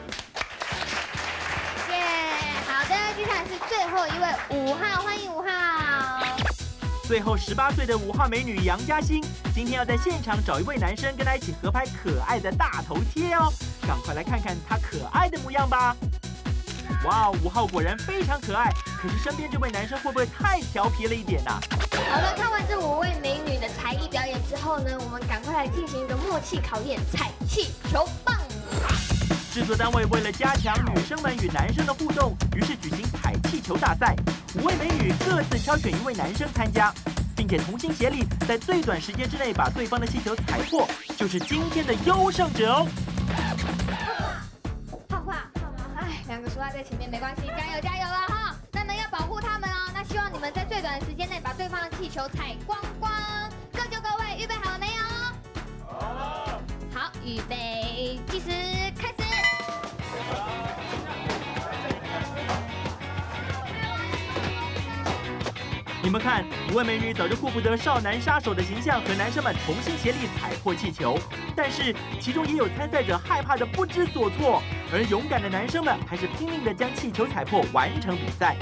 [SPEAKER 2] 耶，好的，接下来是最后一位五号，欢迎五号。
[SPEAKER 8] 最后十八岁的五号美女杨嘉欣，今天要在现场找一位男生跟她一起合拍可爱的大头贴哦，赶快来看看她可爱的模样吧。哇，五号果然非常可爱，可是身边这位男生会不会太调皮了一点呢、啊？
[SPEAKER 2] 好了，看完这五位美女的才艺表演之后呢，我们赶快来进行一个默契考验——踩气球棒。
[SPEAKER 8] 制作单位为了加强女生们与男生的互动，于是举行踩气球大赛。五位美女各自挑选一位男生参加，并且同心协力，在最短时间之内把对方的气球踩破，就是今天的优胜者哦。
[SPEAKER 2] 泡泡，哎，两个熟辣在前面没关系，加油加油了哈！那么要保护他们哦。那希望你们在最短的时间内把对方的气球踩光光。各就各位，预备好了没有？好了。好，预备，计时开始。
[SPEAKER 8] 你们看，五位美女早就顾不得少男杀手的形象，和男生们同心协力踩破气球。但是其中也有参赛者害怕的不知所措，而勇敢的男生们还是拼命的将气球踩破，完成比赛。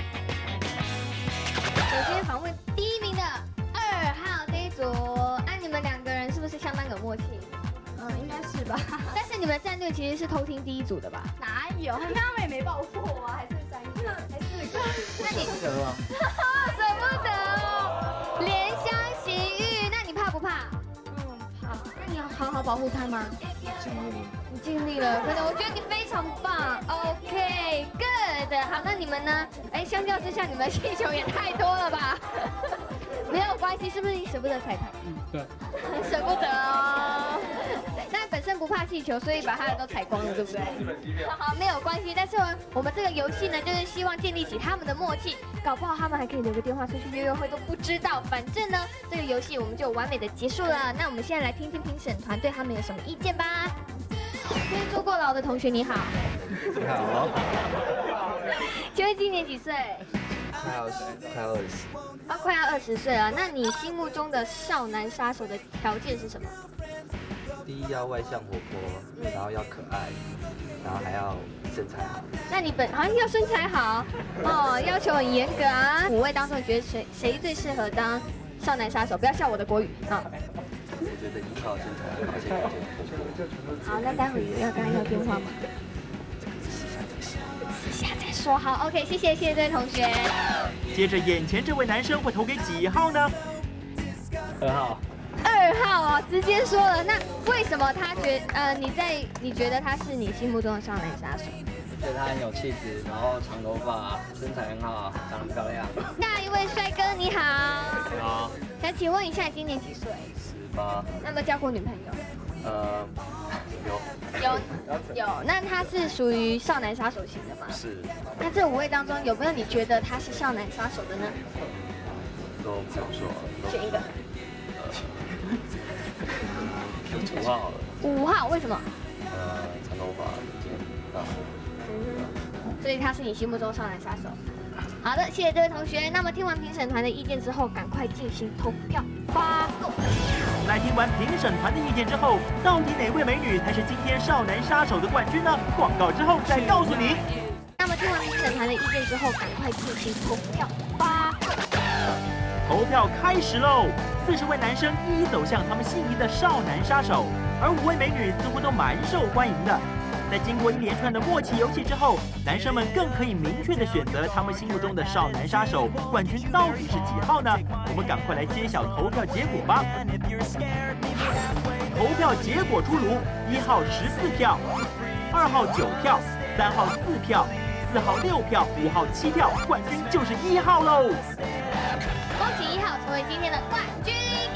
[SPEAKER 2] 首先访问第一名的二号这一组，按、啊、你们两个人是不是相当有默契？
[SPEAKER 16] 嗯，应该是吧。
[SPEAKER 2] 但是你们战队其实是偷听第一组的吧？
[SPEAKER 16] 哪有？他们也没爆破啊，还是三个，还四个。
[SPEAKER 2] 那你
[SPEAKER 1] 舍不得吗？
[SPEAKER 2] 舍不得哦，怜香惜玉。那你怕不怕？
[SPEAKER 16] 嗯，怕。
[SPEAKER 2] 那你要好好保护他吗？
[SPEAKER 16] 尽力。
[SPEAKER 2] 你尽力了，真的，我觉得你非常棒。OK，good。好，那你们呢？哎，相较之下，你们气球也太多了吧？没有关系，是不是你舍不得踩它？
[SPEAKER 1] 嗯，对。
[SPEAKER 2] 舍不得哦。但本身不怕气球，所以把它的都踩光了，对不对？好好，没有关系。但是我们这个游戏呢，就是希望建立起他们的默契，搞不好他们还可以留个电话出去约约会都不知道。反正呢，这个游戏我们就完美的结束了。那我们现在来听听评审团对他们有什么意见吧。今天坐过牢的同学你好。
[SPEAKER 18] 你好。
[SPEAKER 2] 请问今年几岁？
[SPEAKER 18] 快要快要二十。
[SPEAKER 2] 啊，快要二十岁了。那你心目中的少男杀手的条件是什么？
[SPEAKER 18] 第一要外向活泼，然后要可爱，然后还要身材好。
[SPEAKER 2] 那你本好像要身材好哦，要求很严格啊。五位当中，你觉得谁谁最适合当少男杀手？不要笑我的国语啊。
[SPEAKER 18] 我觉得一号身材好，而且条件。
[SPEAKER 2] 好，那待会要跟他要电话吗？私下再说。 说。好 ，OK， 谢谢谢谢这位同学。
[SPEAKER 8] 接着眼前这位男生会投给几号呢？
[SPEAKER 18] 二号。
[SPEAKER 2] 二号哦，直接说了。那为什么他觉呃你在你觉得他是你心目中的少男杀手？
[SPEAKER 18] 觉得他很有气质，然后长头发，身材很好，长得漂亮。
[SPEAKER 2] 下一位帅哥你好。
[SPEAKER 18] 好。
[SPEAKER 2] 想请问一下，今年几岁？
[SPEAKER 18] 十八。
[SPEAKER 2] 那有没有交过女朋友？
[SPEAKER 18] 呃，有。
[SPEAKER 2] 有有。那他是属于少男杀手型的吗？
[SPEAKER 18] 是。
[SPEAKER 2] 那这五位当中有没有你觉得他是少男杀手的呢？
[SPEAKER 18] 都不用说。
[SPEAKER 2] 选一个。
[SPEAKER 18] 五号好了。
[SPEAKER 2] 五号为什么？
[SPEAKER 18] 呃，长头发，眼睛大。
[SPEAKER 2] 所以他是你心目中少男杀手。好的，谢谢这位同学。那么听完评审团的意见之后，赶快进行投票吧。
[SPEAKER 8] 来听完评审团的意见之后，到底哪位美女才是今天少男杀手的冠军呢？广告之后再告诉你。
[SPEAKER 2] 那么听完评审团的意见之后，赶快进行投票吧。
[SPEAKER 8] 投票开始喽！四十位男生一一走向他们心仪的少男杀手，而五位美女似乎都蛮受欢迎的。在经过一连串的默契游戏之后，男生们更可以明确的选择他们心目中的少男杀手冠军到底是几号呢？我们赶快来揭晓投票结果吧！投票结果出炉，一号十四票，二号九票，三号四票，四号六票，五号七票，冠军就是一号喽！
[SPEAKER 2] 恭喜一号成为今天的冠军耶！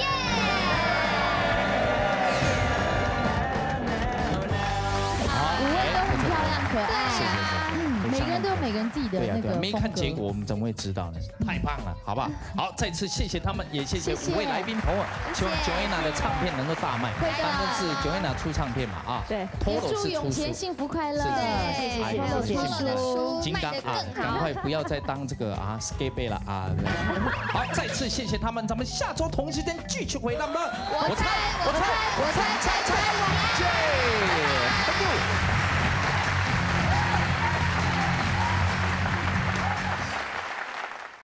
[SPEAKER 3] 五位都很漂亮可爱啊，嗯，每个人都有每个人自己的那个
[SPEAKER 1] 没看结果我们怎么会知道呢？太棒了，好不好？好，再次谢谢他们，也谢谢五位来宾朋友。希望 Joanna 的唱片能够大卖，当然是 Joanna 出唱片嘛啊。
[SPEAKER 3] 对，祝永前幸福快乐，
[SPEAKER 2] 谢谢谢谢谢谢书，
[SPEAKER 1] 金刚啊，赶快不要再当这个啊 skate 贝了啊。好，再次谢谢他们，咱们下周同时间继续回来吧。
[SPEAKER 3] 我猜我猜我猜猜猜我。
[SPEAKER 1] Thank you。